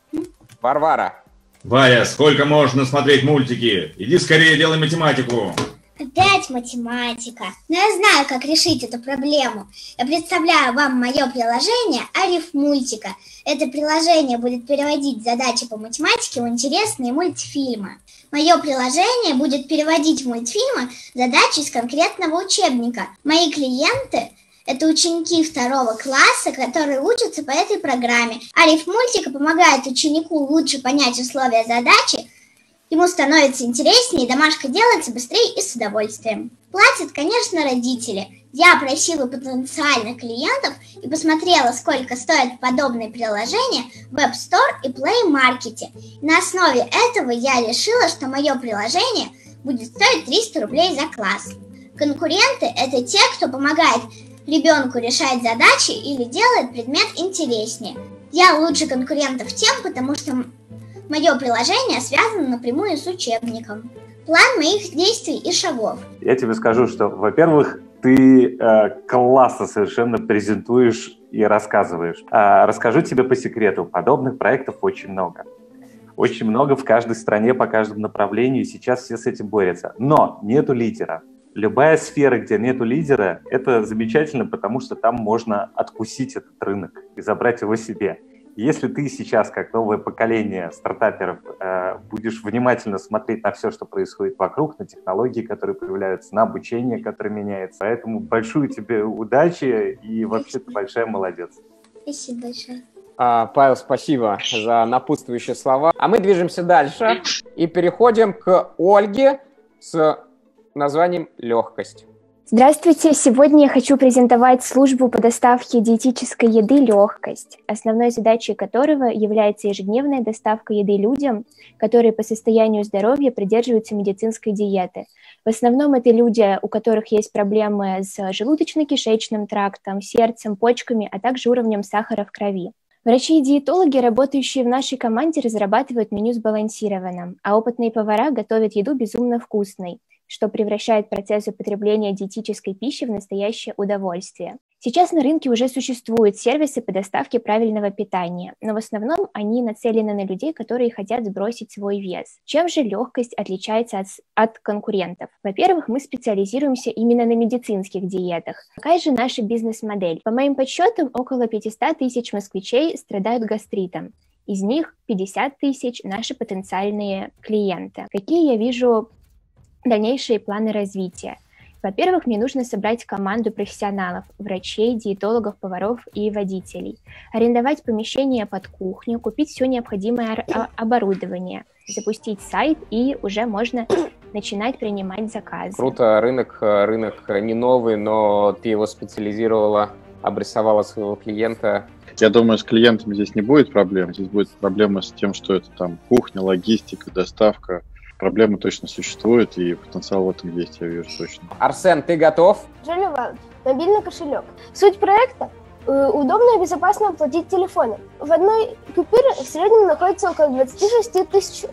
Варвара. Варя, сколько можно смотреть мультики? Иди скорее делай математику. Опять математика. Но я знаю, как решить эту проблему. Я представляю вам мое приложение Арифмультика. Это приложение будет переводить задачи по математике в интересные мультфильмы. Мое приложение будет переводить в мультфильмы задачи из конкретного учебника. Мои клиенты – это ученики второго класса, которые учатся по этой программе. Арифмультика помогает ученику лучше понять условия задачи. Ему становится интереснее, домашка делается быстрее и с удовольствием. Платят, конечно, родители. Я опросила потенциальных клиентов и посмотрела, сколько стоят подобные приложения в App Store и Play Market. И на основе этого я решила, что мое приложение будет стоить триста рублей за класс. Конкуренты – это те, кто помогает ребенку решать задачи или делает предмет интереснее. Я лучше конкурентов тем, потому что мое приложение связано напрямую с учебником. План моих действий и шагов. Я тебе скажу, что, во-первых, ты э, классно совершенно презентуешь и рассказываешь. А, расскажу тебе по секрету, подобных проектов очень много. Очень много в каждой стране, по каждому направлению, и сейчас все с этим борются. Но нету лидера. Любая сфера, где нету лидера, это замечательно, потому что там можно откусить этот рынок и забрать его себе. Если ты сейчас, как новое поколение стартаперов, э, будешь внимательно смотреть на все, что происходит вокруг, на технологии, которые появляются, на обучение, которое меняется, поэтому большую тебе удачи и вообще ты большая молодец. Спасибо большое. А, Павел, спасибо за напутствующие слова. А мы движемся дальше и переходим к Ольге с названием «Легкость». Здравствуйте! Сегодня я хочу презентовать службу по доставке диетической еды «Легкость», основной задачей которого является ежедневная доставка еды людям, которые по состоянию здоровья придерживаются медицинской диеты. В основном это люди, у которых есть проблемы с желудочно-кишечным трактом, сердцем, почками, а также уровнем сахара в крови. Врачи и диетологи, работающие в нашей команде, разрабатывают меню сбалансированным, а опытные повара готовят еду безумно вкусной, что превращает процесс употребления диетической пищи в настоящее удовольствие. Сейчас на рынке уже существуют сервисы по доставке правильного питания, но в основном они нацелены на людей, которые хотят сбросить свой вес. Чем же «Легкость» отличается от, от конкурентов? Во-первых, мы специализируемся именно на медицинских диетах. Какая же наша бизнес-модель? По моим подсчетам, около пятьсот тысяч москвичей страдают гастритом. Из них пятьдесят тысяч – наши потенциальные клиенты. Какие я вижу дальнейшие планы развития? Во-первых, мне нужно собрать команду профессионалов, врачей, диетологов, поваров и водителей, арендовать помещение под кухню, купить все необходимое оборудование, запустить сайт, и уже можно начинать принимать заказы. Круто, рынок, рынок не новый, но ты его специализировала, обрисовала своего клиента. Я думаю, с клиентами здесь не будет проблем, здесь будет проблема с тем, что это там кухня, логистика, доставка. Проблемы точно существуют, и потенциал в этом есть, я вижу точно. Арсен, ты готов? Jolly Wallet. Мобильный кошелек. Суть проекта – удобно и безопасно оплатить телефоном. В одной купюре в среднем находится около двадцать шесть тысяч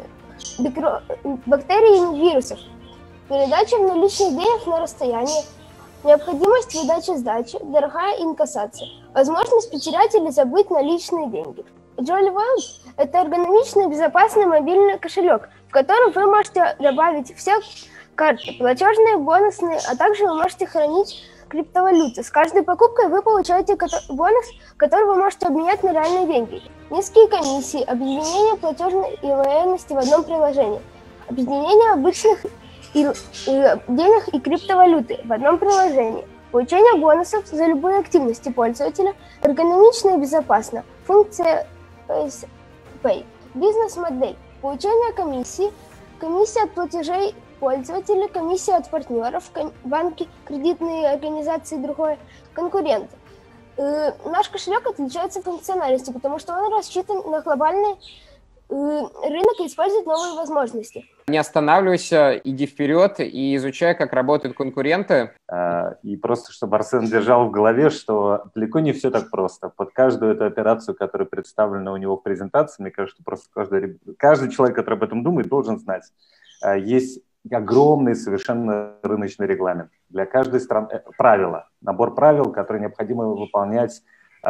бактерий и вирусов. Передача наличных денег на расстояние. Необходимость выдачи сдачи, дорогая инкассация. Возможность потерять или забыть наличные деньги. Jolly Wallet – это эргономичный и безопасный мобильный кошелек, в котором вы можете добавить все карты, платежные, бонусные, а также вы можете хранить криптовалюты. С каждой покупкой вы получаете бонус, который вы можете обменять на реальные деньги. Низкие комиссии, объединение платежной и лояльности в одном приложении, объединение обычных и, и денег и криптовалюты в одном приложении, получение бонусов за любые активности пользователя, эргономично и безопасно. Функция Pay. Бизнес-модель. Получение комиссии, комиссия от платежей пользователей, комиссия от партнеров, банки, кредитные организации и другое, конкуренты. Э, наш кошелек отличается функциональностью, потому что он рассчитан на глобальный э, рынок и использует новые возможности. Не останавливайся, иди вперед и изучай, как работают конкуренты. И просто, чтобы Арсен держал в голове, что далеко не все так просто. Под каждую эту операцию, которая представлена у него в презентации, мне кажется, что просто каждый, каждый человек, который об этом думает, должен знать. Есть огромный совершенно рыночный регламент. Для каждой страны правила, набор правил, которые необходимо выполнять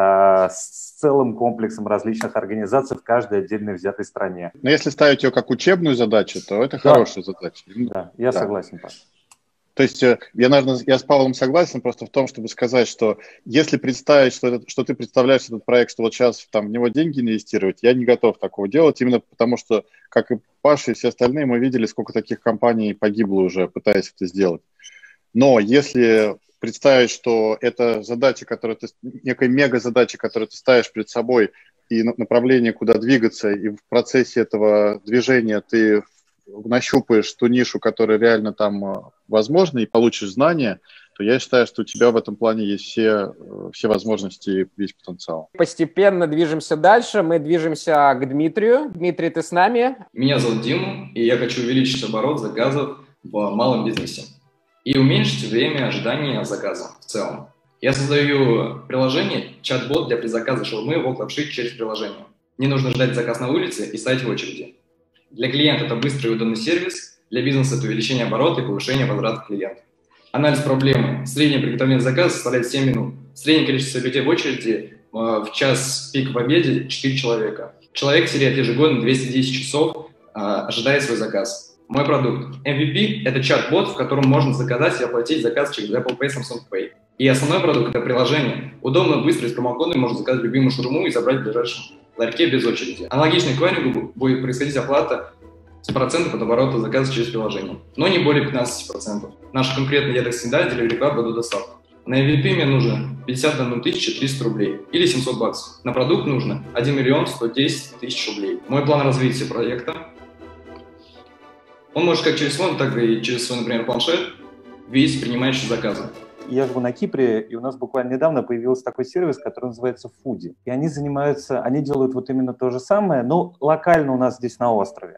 с целым комплексом различных организаций в каждой отдельной взятой стране. Но если ставить ее как учебную задачу, то это да. хорошая задача. Да, я да. согласен, Паш. То есть я, наверное, я с Павлом согласен просто в том, чтобы сказать, что если представить, что, это, что ты представляешь этот проект, что вот сейчас там в него деньги инвестировать, я не готов такого делать, именно потому что, как и Паша и все остальные, мы видели, сколько таких компаний погибло уже, пытаясь это сделать. Но если представить, что это задача, которую ты, некая мега-задача, которую ты ставишь перед собой, и направление, куда двигаться, и в процессе этого движения ты нащупаешь ту нишу, которая реально там возможна, и получишь знания, то я считаю, что у тебя в этом плане есть все, все возможности и весь потенциал. Постепенно движемся дальше. Мы движемся к Дмитрию. Дмитрий, ты с нами? Меня зовут Дима, и я хочу увеличить оборот заказов в малом бизнесе и уменьшить время ожидания заказа в целом. Я создаю приложение, чат-бот для предзаказа шаурмы в Оклапшит через приложение. Не нужно ждать заказ на улице и стоять в очереди. Для клиента это быстрый и удобный сервис, для бизнеса это увеличение оборота и повышение возврата клиента. Анализ проблемы. Среднее приготовление заказа составляет семь минут. Среднее количество людей в очереди в час пик в обеде четыре человека. Человек теряет ежегодно двести десять часов, ожидая свой заказ. Мой продукт эм ви пи – это чат-бот, в котором можно заказать и оплатить заказ через Apple Pay, Samsung Pay. И основной продукт – это приложение. Удобно, быстро, с промокодом можно заказать любимую шаурму и забрать в ближайшем ларьке без очереди. Аналогично к вайнингу будет происходить оплата сто процентов от оборота заказа через приложение, но не более пятнадцать процентов. Наша конкретная Яндекс.Еда, Delivery Club дадут доставку. На эм ви пи мне нужно пятьдесят одна тысяча триста рублей или семьсот баксов. На продукт нужно один миллион сто десять тысяч рублей. Мой план развития проекта. Он может как через фонд, так и через свой, например, планшет видеть принимающие заказы. Я живу на Кипре, и у нас буквально недавно появился такой сервис, который называется Foodie. И они занимаются, они делают вот именно то же самое, но локально у нас здесь на острове.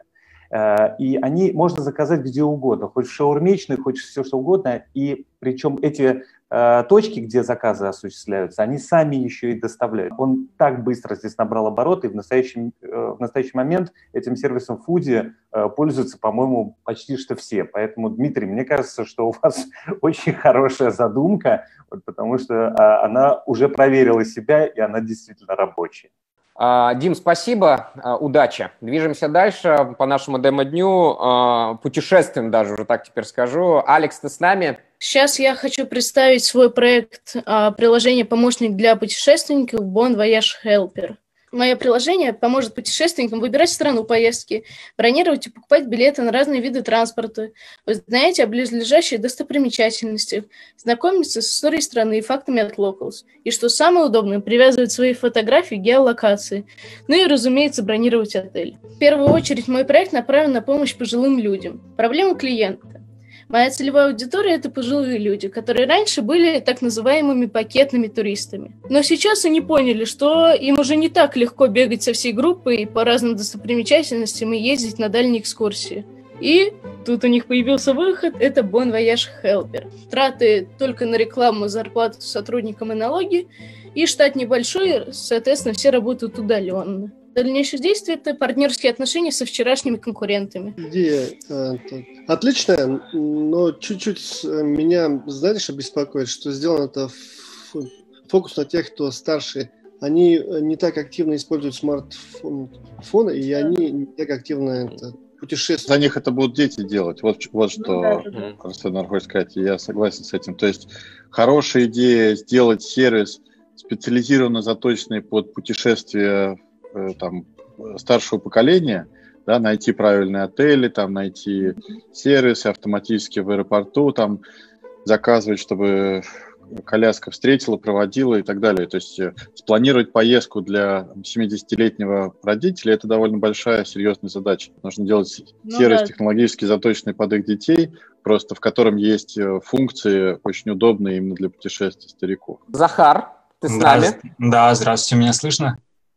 И они можно заказать где угодно, хоть в шаурмичной, хоть все что угодно. И причем эти э, точки, где заказы осуществляются, они сами еще и доставляют. Он так быстро здесь набрал обороты, и в настоящий, э, в настоящий момент этим сервисом Foodie э, пользуются, по-моему, почти что все. Поэтому, Дмитрий, мне кажется, что у вас очень хорошая задумка, вот, потому что э, она уже проверила себя, и она действительно рабочая. Дим, спасибо, удачи. Движемся дальше по нашему демо-дню, путешествуем даже, уже так теперь скажу. Алекс, ты с нами? Сейчас я хочу представить свой проект приложение «Помощник для путешественников» Bon Voyage Helper. Мое приложение поможет путешественникам выбирать страну поездки, бронировать и покупать билеты на разные виды транспорта, узнаете о близлежащих достопримечательностях, знакомиться с историей страны и фактами от Locals. И что самое удобное, привязывать свои фотографии к геолокации. Ну и, разумеется, бронировать отель. В первую очередь мой проект направлен на помощь пожилым людям. Проблема клиента. Моя целевая аудитория – это пожилые люди, которые раньше были так называемыми пакетными туристами. Но сейчас они поняли, что им уже не так легко бегать со всей группой по разным достопримечательностям и ездить на дальние экскурсии. И тут у них появился выход – это Bon Voyage Helper. Траты только на рекламу, зарплату сотрудникам и налоги, и штат небольшой, соответственно, все работают удаленно. Дальнейшее действие – это партнерские отношения со вчерашними конкурентами. Идея э, отличная, но чуть-чуть меня, знаешь, беспокоит, что сделано это фокус на тех, кто старше. Они не так активно используют смартфоны, и они не так активно это, путешествуют. За них это будут дети делать. Вот, вот что Арсен хочет сказать, и я согласен с этим. То есть хорошая идея сделать сервис, специализированно заточенный под путешествия там, старшего поколения, да, найти правильные отели, там, найти сервисы автоматически в аэропорту, там, заказывать, чтобы коляска встретила, проводила и так далее. То есть спланировать поездку для семидесятилетнего родителя – это довольно большая, серьезная задача. Нужно делать ну, сервис да. технологически заточенный под их детей, просто в котором есть функции очень удобные именно для путешествий стариков. Захар, ты с да, нами? Да, здравствуйте, меня слышно?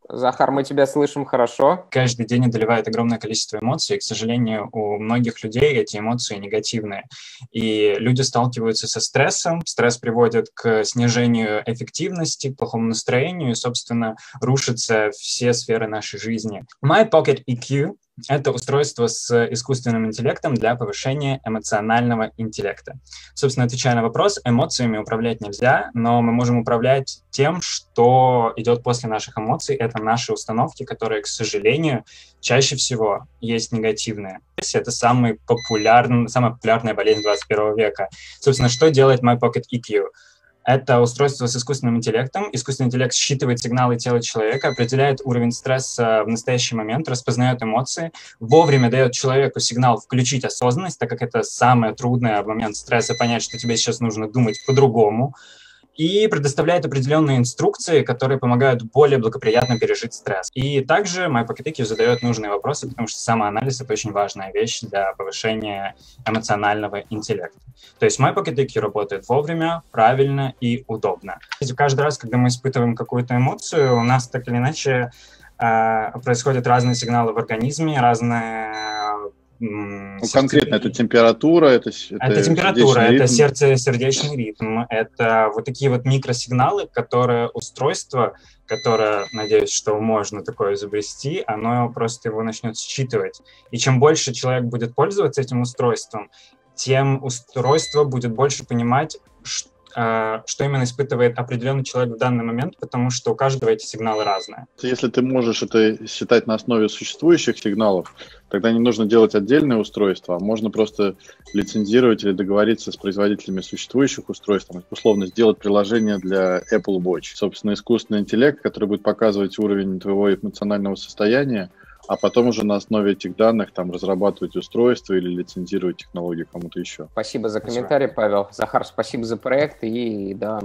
Захар, мы тебя слышим хорошо. Каждый день одолевает огромное количество эмоций, и, к сожалению, у многих людей эти эмоции негативные. И люди сталкиваются со стрессом, стресс приводит к снижению эффективности, к плохому настроению, и, собственно, рушатся все сферы нашей жизни. MyPocket и кью — это устройство с искусственным интеллектом для повышения эмоционального интеллекта. Собственно, отвечая на вопрос, эмоциями управлять нельзя, но мы можем управлять тем, что идет после наших эмоций. Это наши установки, которые, к сожалению, чаще всего есть негативные. Это самый популярный, самая популярная болезнь двадцать первого века. Собственно, что делает MyPocket и кью? Это устройство с искусственным интеллектом. Искусственный интеллект считывает сигналы тела человека, определяет уровень стресса в настоящий момент, распознает эмоции, вовремя дает человеку сигнал включить осознанность, так как это самое трудное в момент стресса, понять, что тебе сейчас нужно думать по-другому, и предоставляет определенные инструкции, которые помогают более благоприятно пережить стресс. И также MyPocket и кью задает нужные вопросы, потому что самоанализ — это очень важная вещь для повышения эмоционального интеллекта. То есть MyPocket и кью работает вовремя, правильно и удобно. Каждый раз, когда мы испытываем какую-то эмоцию, у нас так или иначе э, происходят разные сигналы в организме, разные... Ну, конкретно это температура, это, это, это температура, это сердце-сердечный ритм, это вот такие вот микросигналы, которые устройство, которое, надеюсь, что можно такое изобрести, оно просто его начнет считывать. И чем больше человек будет пользоваться этим устройством, тем устройство будет больше понимать, что что именно испытывает определенный человек в данный момент, потому что у каждого эти сигналы разные. Если ты можешь это считать на основе существующих сигналов, тогда не нужно делать отдельное устройство, а можно просто лицензировать или договориться с производителями существующих устройств, условно сделать приложение для Apple Watch. Собственно, искусственный интеллект, который будет показывать уровень твоего эмоционального состояния, а потом уже на основе этих данных там разрабатывать устройство или лицензировать технологию кому-то еще. Спасибо за комментарий, Павел. Захар, спасибо за проект. И да,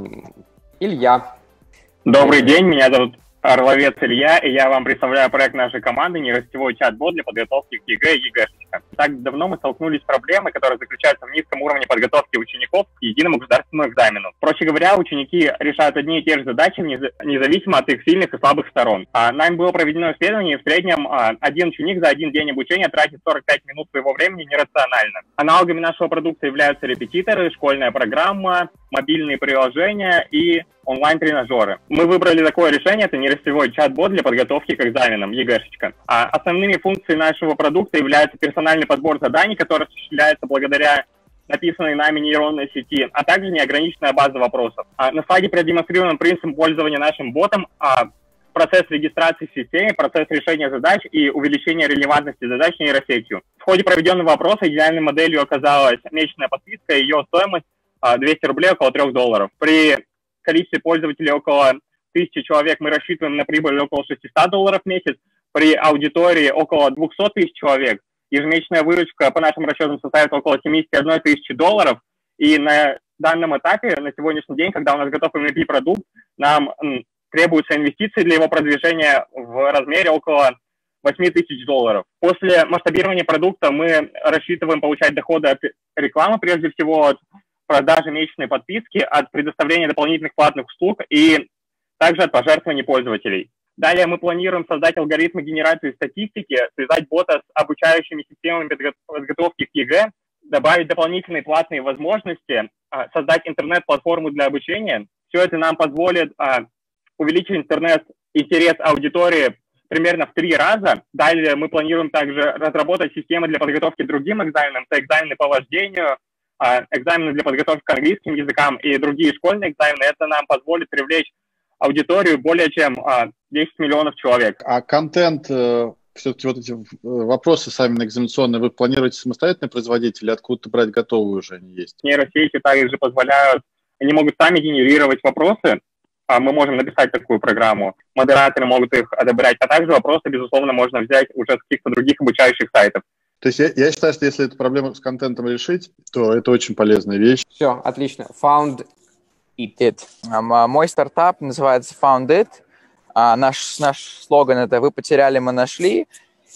Илья. Добрый день, меня зовут Орловец Илья, и я вам представляю проект нашей команды «Неростевой чат-бот для подготовки к ЕГЭ и ЕГЭшечкам». Так давно мы столкнулись с проблемой, которая заключается в низком уровне подготовки учеников к единому государственному экзамену. Проще говоря, ученики решают одни и те же задачи независимо от их сильных и слабых сторон. А нами было проведено исследование, и в среднем один ученик за один день обучения тратит сорок пять минут своего времени нерационально. Аналогами нашего продукта являются репетиторы, школьная программа, мобильные приложения и онлайн-тренажеры. Мы выбрали такое решение, это неростевой чат-бот для подготовки к экзаменам ЕГЭшечка. А основными функциями нашего продукта являются персональный подбор заданий, который осуществляется благодаря написанной нами нейронной сети, а также неограниченная база вопросов. А на слайде продемонстрирован принцип пользования нашим ботом, а процесс регистрации в системе, процесс решения задач и увеличения релевантности задач нейросетью. В ходе проведенного опроса идеальной моделью оказалась месячная подписка, ее стоимость двести рублей, около трёх долларов. При количестве пользователей около тысячи человек мы рассчитываем на прибыль около шестисот долларов в месяц. При аудитории около двухсот тысяч человек ежемесячная выручка по нашим расчетам составит около семидесяти одной тысячи долларов. И на данном этапе, на сегодняшний день, когда у нас готов эм ви пи-продукт, нам м, требуются инвестиции для его продвижения в размере около восьми тысяч долларов. После масштабирования продукта мы рассчитываем получать доходы от рекламы, прежде всего от продажи месячной подписки, от предоставления дополнительных платных услуг и также от пожертвований пользователей. Далее мы планируем создать алгоритмы генерации статистики, связать бота с обучающими системами подготовки к ЕГЭ, добавить дополнительные платные возможности, создать интернет-платформу для обучения. Все это нам позволит увеличить интернет-интерес аудитории примерно в три раза. Далее мы планируем также разработать системы для подготовки к другим экзаменам, это экзамены по вождению, экзамены для подготовки к английским языкам и другие школьные экзамены. Это нам позволит привлечь аудиторию более чем десять миллионов человек. А контент, все-таки вот эти вопросы сами экзаменационные, вы планируете самостоятельно производить или откуда-то брать готовые уже они есть? Нейросети также позволяют, они могут сами генерировать вопросы, мы можем написать такую программу, модераторы могут их одобрять, а также вопросы, безусловно, можно взять уже с каких-то других обучающих сайтов. То есть я, я считаю, что если эту проблему с контентом решить, то это очень полезная вещь. Все, отлично. Found it. it. Um, мой стартап называется Found it. Uh, наш, наш слоган – это «Вы потеряли, мы нашли».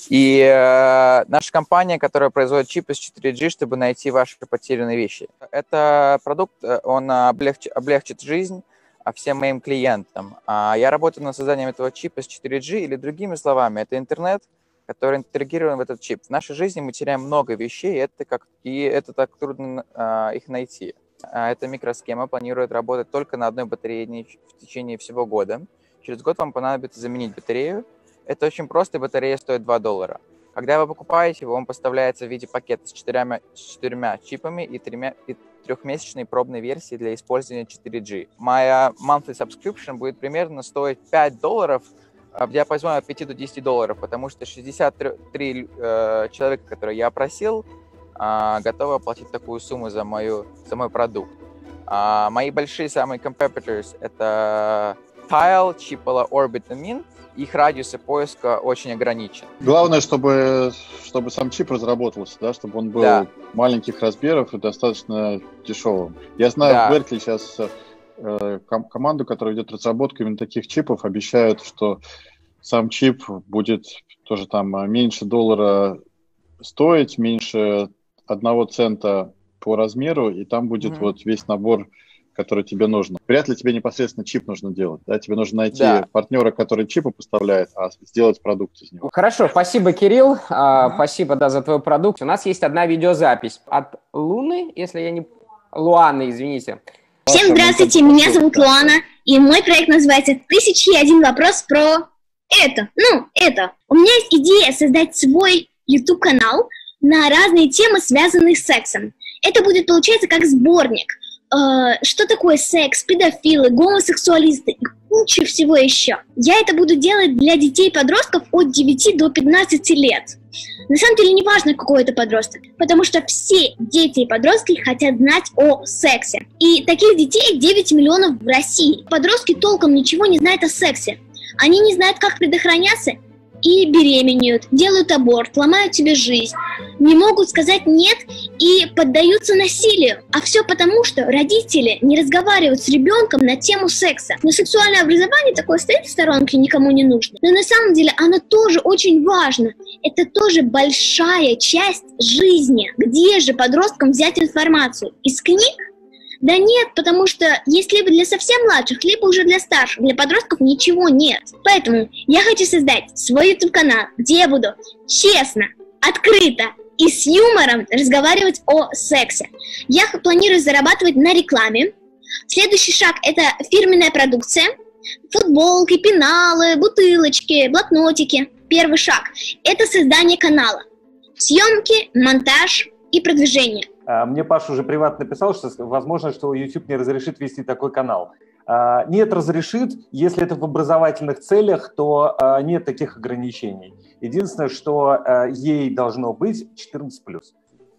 И uh, наша компания, которая производит чипы с четыре джи, чтобы найти ваши потерянные вещи. Это продукт, он облегчит, облегчит жизнь всем моим клиентам. Я работаю над созданием этого чипа с четыре джи, или другими словами, это интернет, который интегрирован в этот чип. В нашей жизни мы теряем много вещей, и это, как, и это так трудно а, их найти. А, эта микросхема планирует работать только на одной батарее в течение всего года. Через год вам понадобится заменить батарею. Это очень просто, и батарея стоит два доллара. Когда вы покупаете его, он поставляется в виде пакета с четырьмя, с четырьмя чипами и, тремя, и трехмесячной пробной версии для использования четыре джи. Моя monthly subscription будет примерно стоить пять долларов, в диапазоне от пяти до десяти долларов, потому что шестьдесят три э, человека, которые я опросил, э, готовы оплатить такую сумму за, мою, за мой продукт. А мои большие самые competitors — это Tile, Chipala, Orbit и Mint. Их радиусы поиска очень ограничен. Главное, чтобы, чтобы сам чип разработался, да, чтобы он был да. маленьких размеров и достаточно дешевым. Я знаю, да. в Berkeley сейчас э, ком- команду, которая ведет разработку именно таких чипов, обещают, что сам чип будет тоже там меньше доллара стоить, меньше одного цента по размеру, и там будет mm-hmm. вот весь набор, который тебе нужно. Вряд ли тебе непосредственно чип нужно делать. Да? Тебе нужно найти да. партнера, который чипы поставляет, а сделать продукт из него. Хорошо, спасибо, Кирилл. Mm-hmm. Спасибо да, за твой продукт. У нас есть одна видеозапись от Луны, если я не... Луаны, извините. Всем здравствуйте, меня зовут Луана, и мой проект называется «Тысяча и один вопрос про это». Ну, это. У меня есть идея создать свой YouTube-канал на разные темы, связанные с сексом. Это будет, получается, как сборник. Что такое секс, педофилы, гомосексуалисты и куча всего еще. Я это буду делать для детей и подростков от девяти до пятнадцати лет. На самом деле не важно, какой это подросток, потому что все дети и подростки хотят знать о сексе. И таких детей девять миллионов в России. Подростки толком ничего не знают о сексе. Они не знают, как предохраняться, и беременеют, делают аборт, ломают себе жизнь, не могут сказать «нет» и поддаются насилию. А все потому, что родители не разговаривают с ребенком на тему секса. Но сексуальное образование такое стоит в сторонке, никому не нужно. Но на самом деле оно тоже очень важно. Это тоже большая часть жизни. Где же подросткам взять информацию? Из книг? Да нет, потому что есть либо для совсем младших, либо уже для старших. Для подростков ничего нет. Поэтому я хочу создать свой YouTube-канал, где я буду честно, открыто и с юмором разговаривать о сексе. Я планирую зарабатывать на рекламе. Следующий шаг – это фирменная продукция. Футболки, пеналы, бутылочки, блокнотики. Первый шаг – это создание канала. Съемки, монтаж и продвижение. Мне Паша уже приватно написал, что возможно, что YouTube не разрешит вести такой канал. Нет, разрешит. Если это в образовательных целях, то нет таких ограничений. Единственное, что ей должно быть четырнадцать плюс.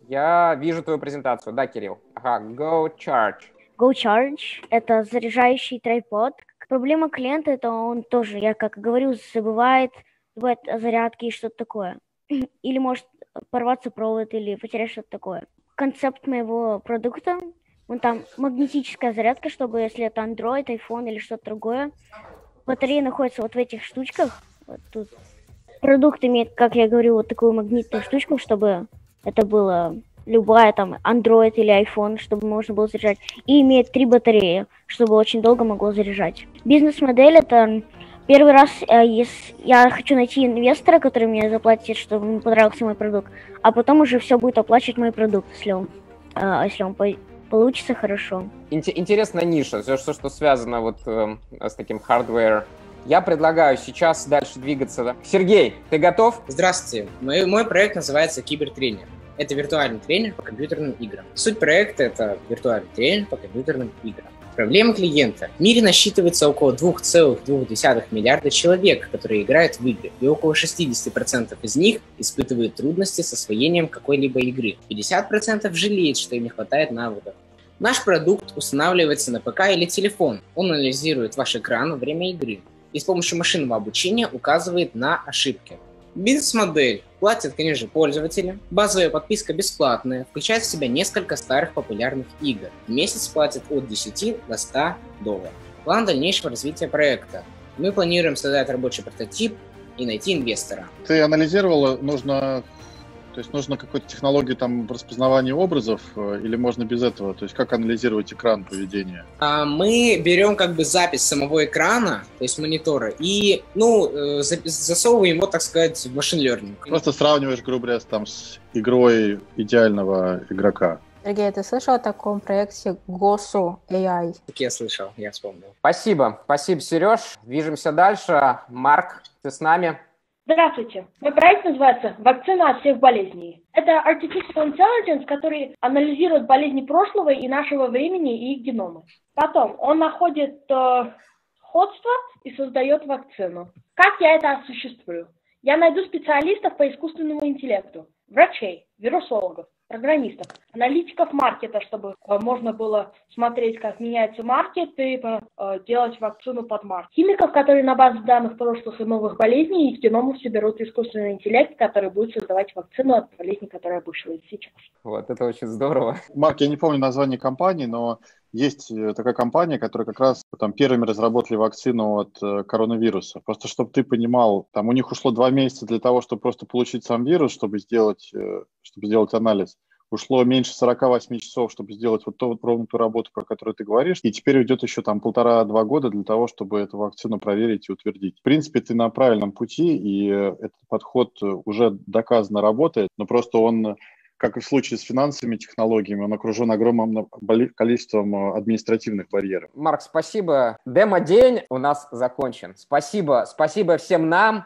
Я вижу твою презентацию. Да, Кирилл? Ага, Go Charge. Go Charge – это заряжающий трайпод. Проблема клиента – это он тоже, я как говорю, забывает, забывает о зарядке и что-то такое. Или может порваться провод, или потерять что-то такое. Концепт моего продукта, вон там магнетическая зарядка, чтобы если это Android, iPhone или что-то другое, батарея находится вот в этих штучках, вот тут. Продукт имеет, как я говорю, вот такую магнитную штучку, чтобы это было любая там Android или iPhone, чтобы можно было заряжать. И имеет три батареи, чтобы очень долго могло заряжать. Бизнес-модель это первый раз, э, если я хочу найти инвестора, который мне заплатит, чтобы ему понравился мой продукт, а потом уже все будет оплачивать мой продукт, если он, э, если он по- получится хорошо. Интересная ниша, все, что, что связано вот э, с таким hardware. Я предлагаю сейчас дальше двигаться. Да? Сергей, ты готов? Здравствуйте. Мой, мой проект называется Кибертренер. Это виртуальный тренер по компьютерным играм. Суть проекта – это виртуальный тренер по компьютерным играм. Проблема клиента. В мире насчитывается около два целых две десятых миллиарда человек, которые играют в игры, и около шестьдесят процентов из них испытывают трудности с освоением какой-либо игры. пятьдесят процентов жалеет, что им не хватает навыков. Наш продукт устанавливается на ПК или телефон. Он анализирует ваш экран во время игры и с помощью машинного обучения указывает на ошибки. Бизнес-модель. Платят, конечно, пользователи. Базовая подписка бесплатная, включает в себя несколько старых популярных игр. В месяц платят от десяти до ста долларов. План дальнейшего развития проекта. Мы планируем создать рабочий прототип и найти инвестора. Ты анализировала, нужно То есть нужно какую-то технологию там распознавания образов э, или можно без этого? То есть как анализировать экран поведения? А, Мы берем как бы запись самого экрана, то есть монитора, и, ну, э, за- засовываем его, так сказать, в машин learning. Просто сравниваешь, грубо говоря, там, с игрой идеального игрока. Сергей, ты слышал о таком проекте Госу эй ай? Так я слышал, я вспомнил. Спасибо. Спасибо, Сереж. Движемся дальше. Марк, ты с нами? Здравствуйте. Мой проект называется «Вакцина от всех болезней». Это Artificial Intelligence, который анализирует болезни прошлого и нашего времени и их геномы. Потом он находит э, сходство и создает вакцину. Как я это осуществлю? Я найду специалистов по искусственному интеллекту, врачей, вирусологов, программистов, аналитиков маркета, чтобы э, можно было смотреть, как меняется маркет и э, делать вакцину под маркет. Химиков, которые на базе данных прошлых и новых болезней из геномов соберут искусственный интеллект, который будет создавать вакцину от болезни, которая вышла сейчас. Вот, это очень здорово. Марк, я не помню название компании, но есть э, такая компания, которая как раз там первыми разработали вакцину от э, коронавируса. Просто чтобы ты понимал, там у них ушло два месяца для того, чтобы просто получить сам вирус, чтобы сделать, э, чтобы сделать анализ. Ушло меньше сорок восемь часов, чтобы сделать вот, то, вот ровно ту работу, про которую ты говоришь. И теперь уйдет еще там полтора-два года для того, чтобы эту вакцину проверить и утвердить. В принципе, ты на правильном пути, и э, этот подход уже доказанно работает, но просто он, как и в случае с финансовыми технологиями, он окружен огромным количеством административных барьеров. Марк, спасибо. Демо-день у нас закончен. Спасибо. Спасибо всем нам.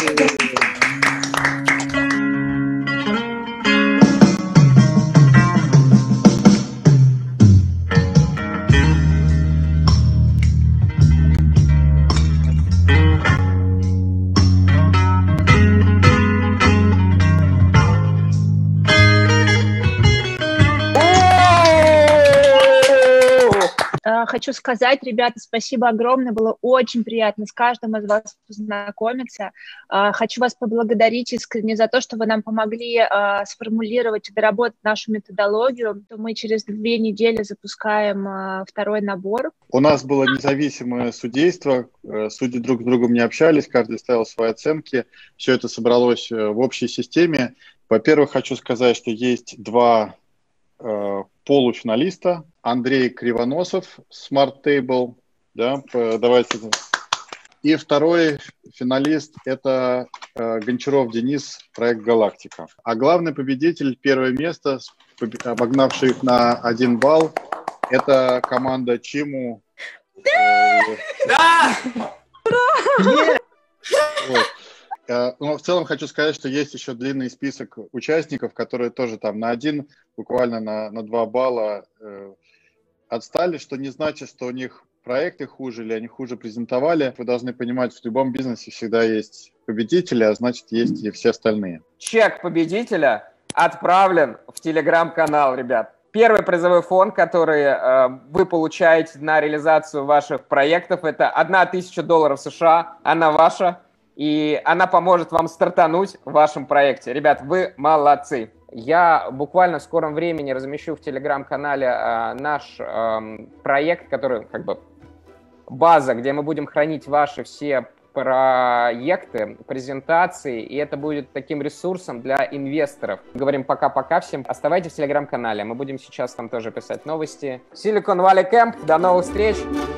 Хочу сказать, ребята, спасибо огромное, было очень приятно с каждым из вас познакомиться. Хочу вас поблагодарить искренне за то, что вы нам помогли сформулировать и доработать нашу методологию. Мы через две недели запускаем второй набор. У нас было независимое судейство, судьи друг с другом не общались, каждый ставил свои оценки. Все это собралось в общей системе. Во-первых, хочу сказать, что есть два полуфиналиста. Андрей Кривоносов, Smart Table, да, давайте. И второй финалист – это э, Гончаров Денис, проект «Галактика». А главный победитель, первое место, обогнавший их на один балл, это команда Чиму. Да! Но в целом хочу сказать, что есть еще длинный список участников, которые тоже там на один, буквально на, на два балла э, отстали, что не значит, что у них проекты хуже или они хуже презентовали. Вы должны понимать, в любом бизнесе всегда есть победители, а значит, есть и все остальные. Чек победителя отправлен в телеграм-канал, ребят. Первый призовой фонд, который э, вы получаете на реализацию ваших проектов, это одна тысяча долларов США, она ваша. И она поможет вам стартануть в вашем проекте. Ребят, вы молодцы. Я буквально в скором времени размещу в телеграм-канале э, наш э, проект, который как бы база, где мы будем хранить ваши все проекты, презентации, и это будет таким ресурсом для инвесторов. Говорим пока-пока всем. Оставайтесь в телеграм-канале, мы будем сейчас там тоже писать новости. Silicon Valley Camp, до новых встреч!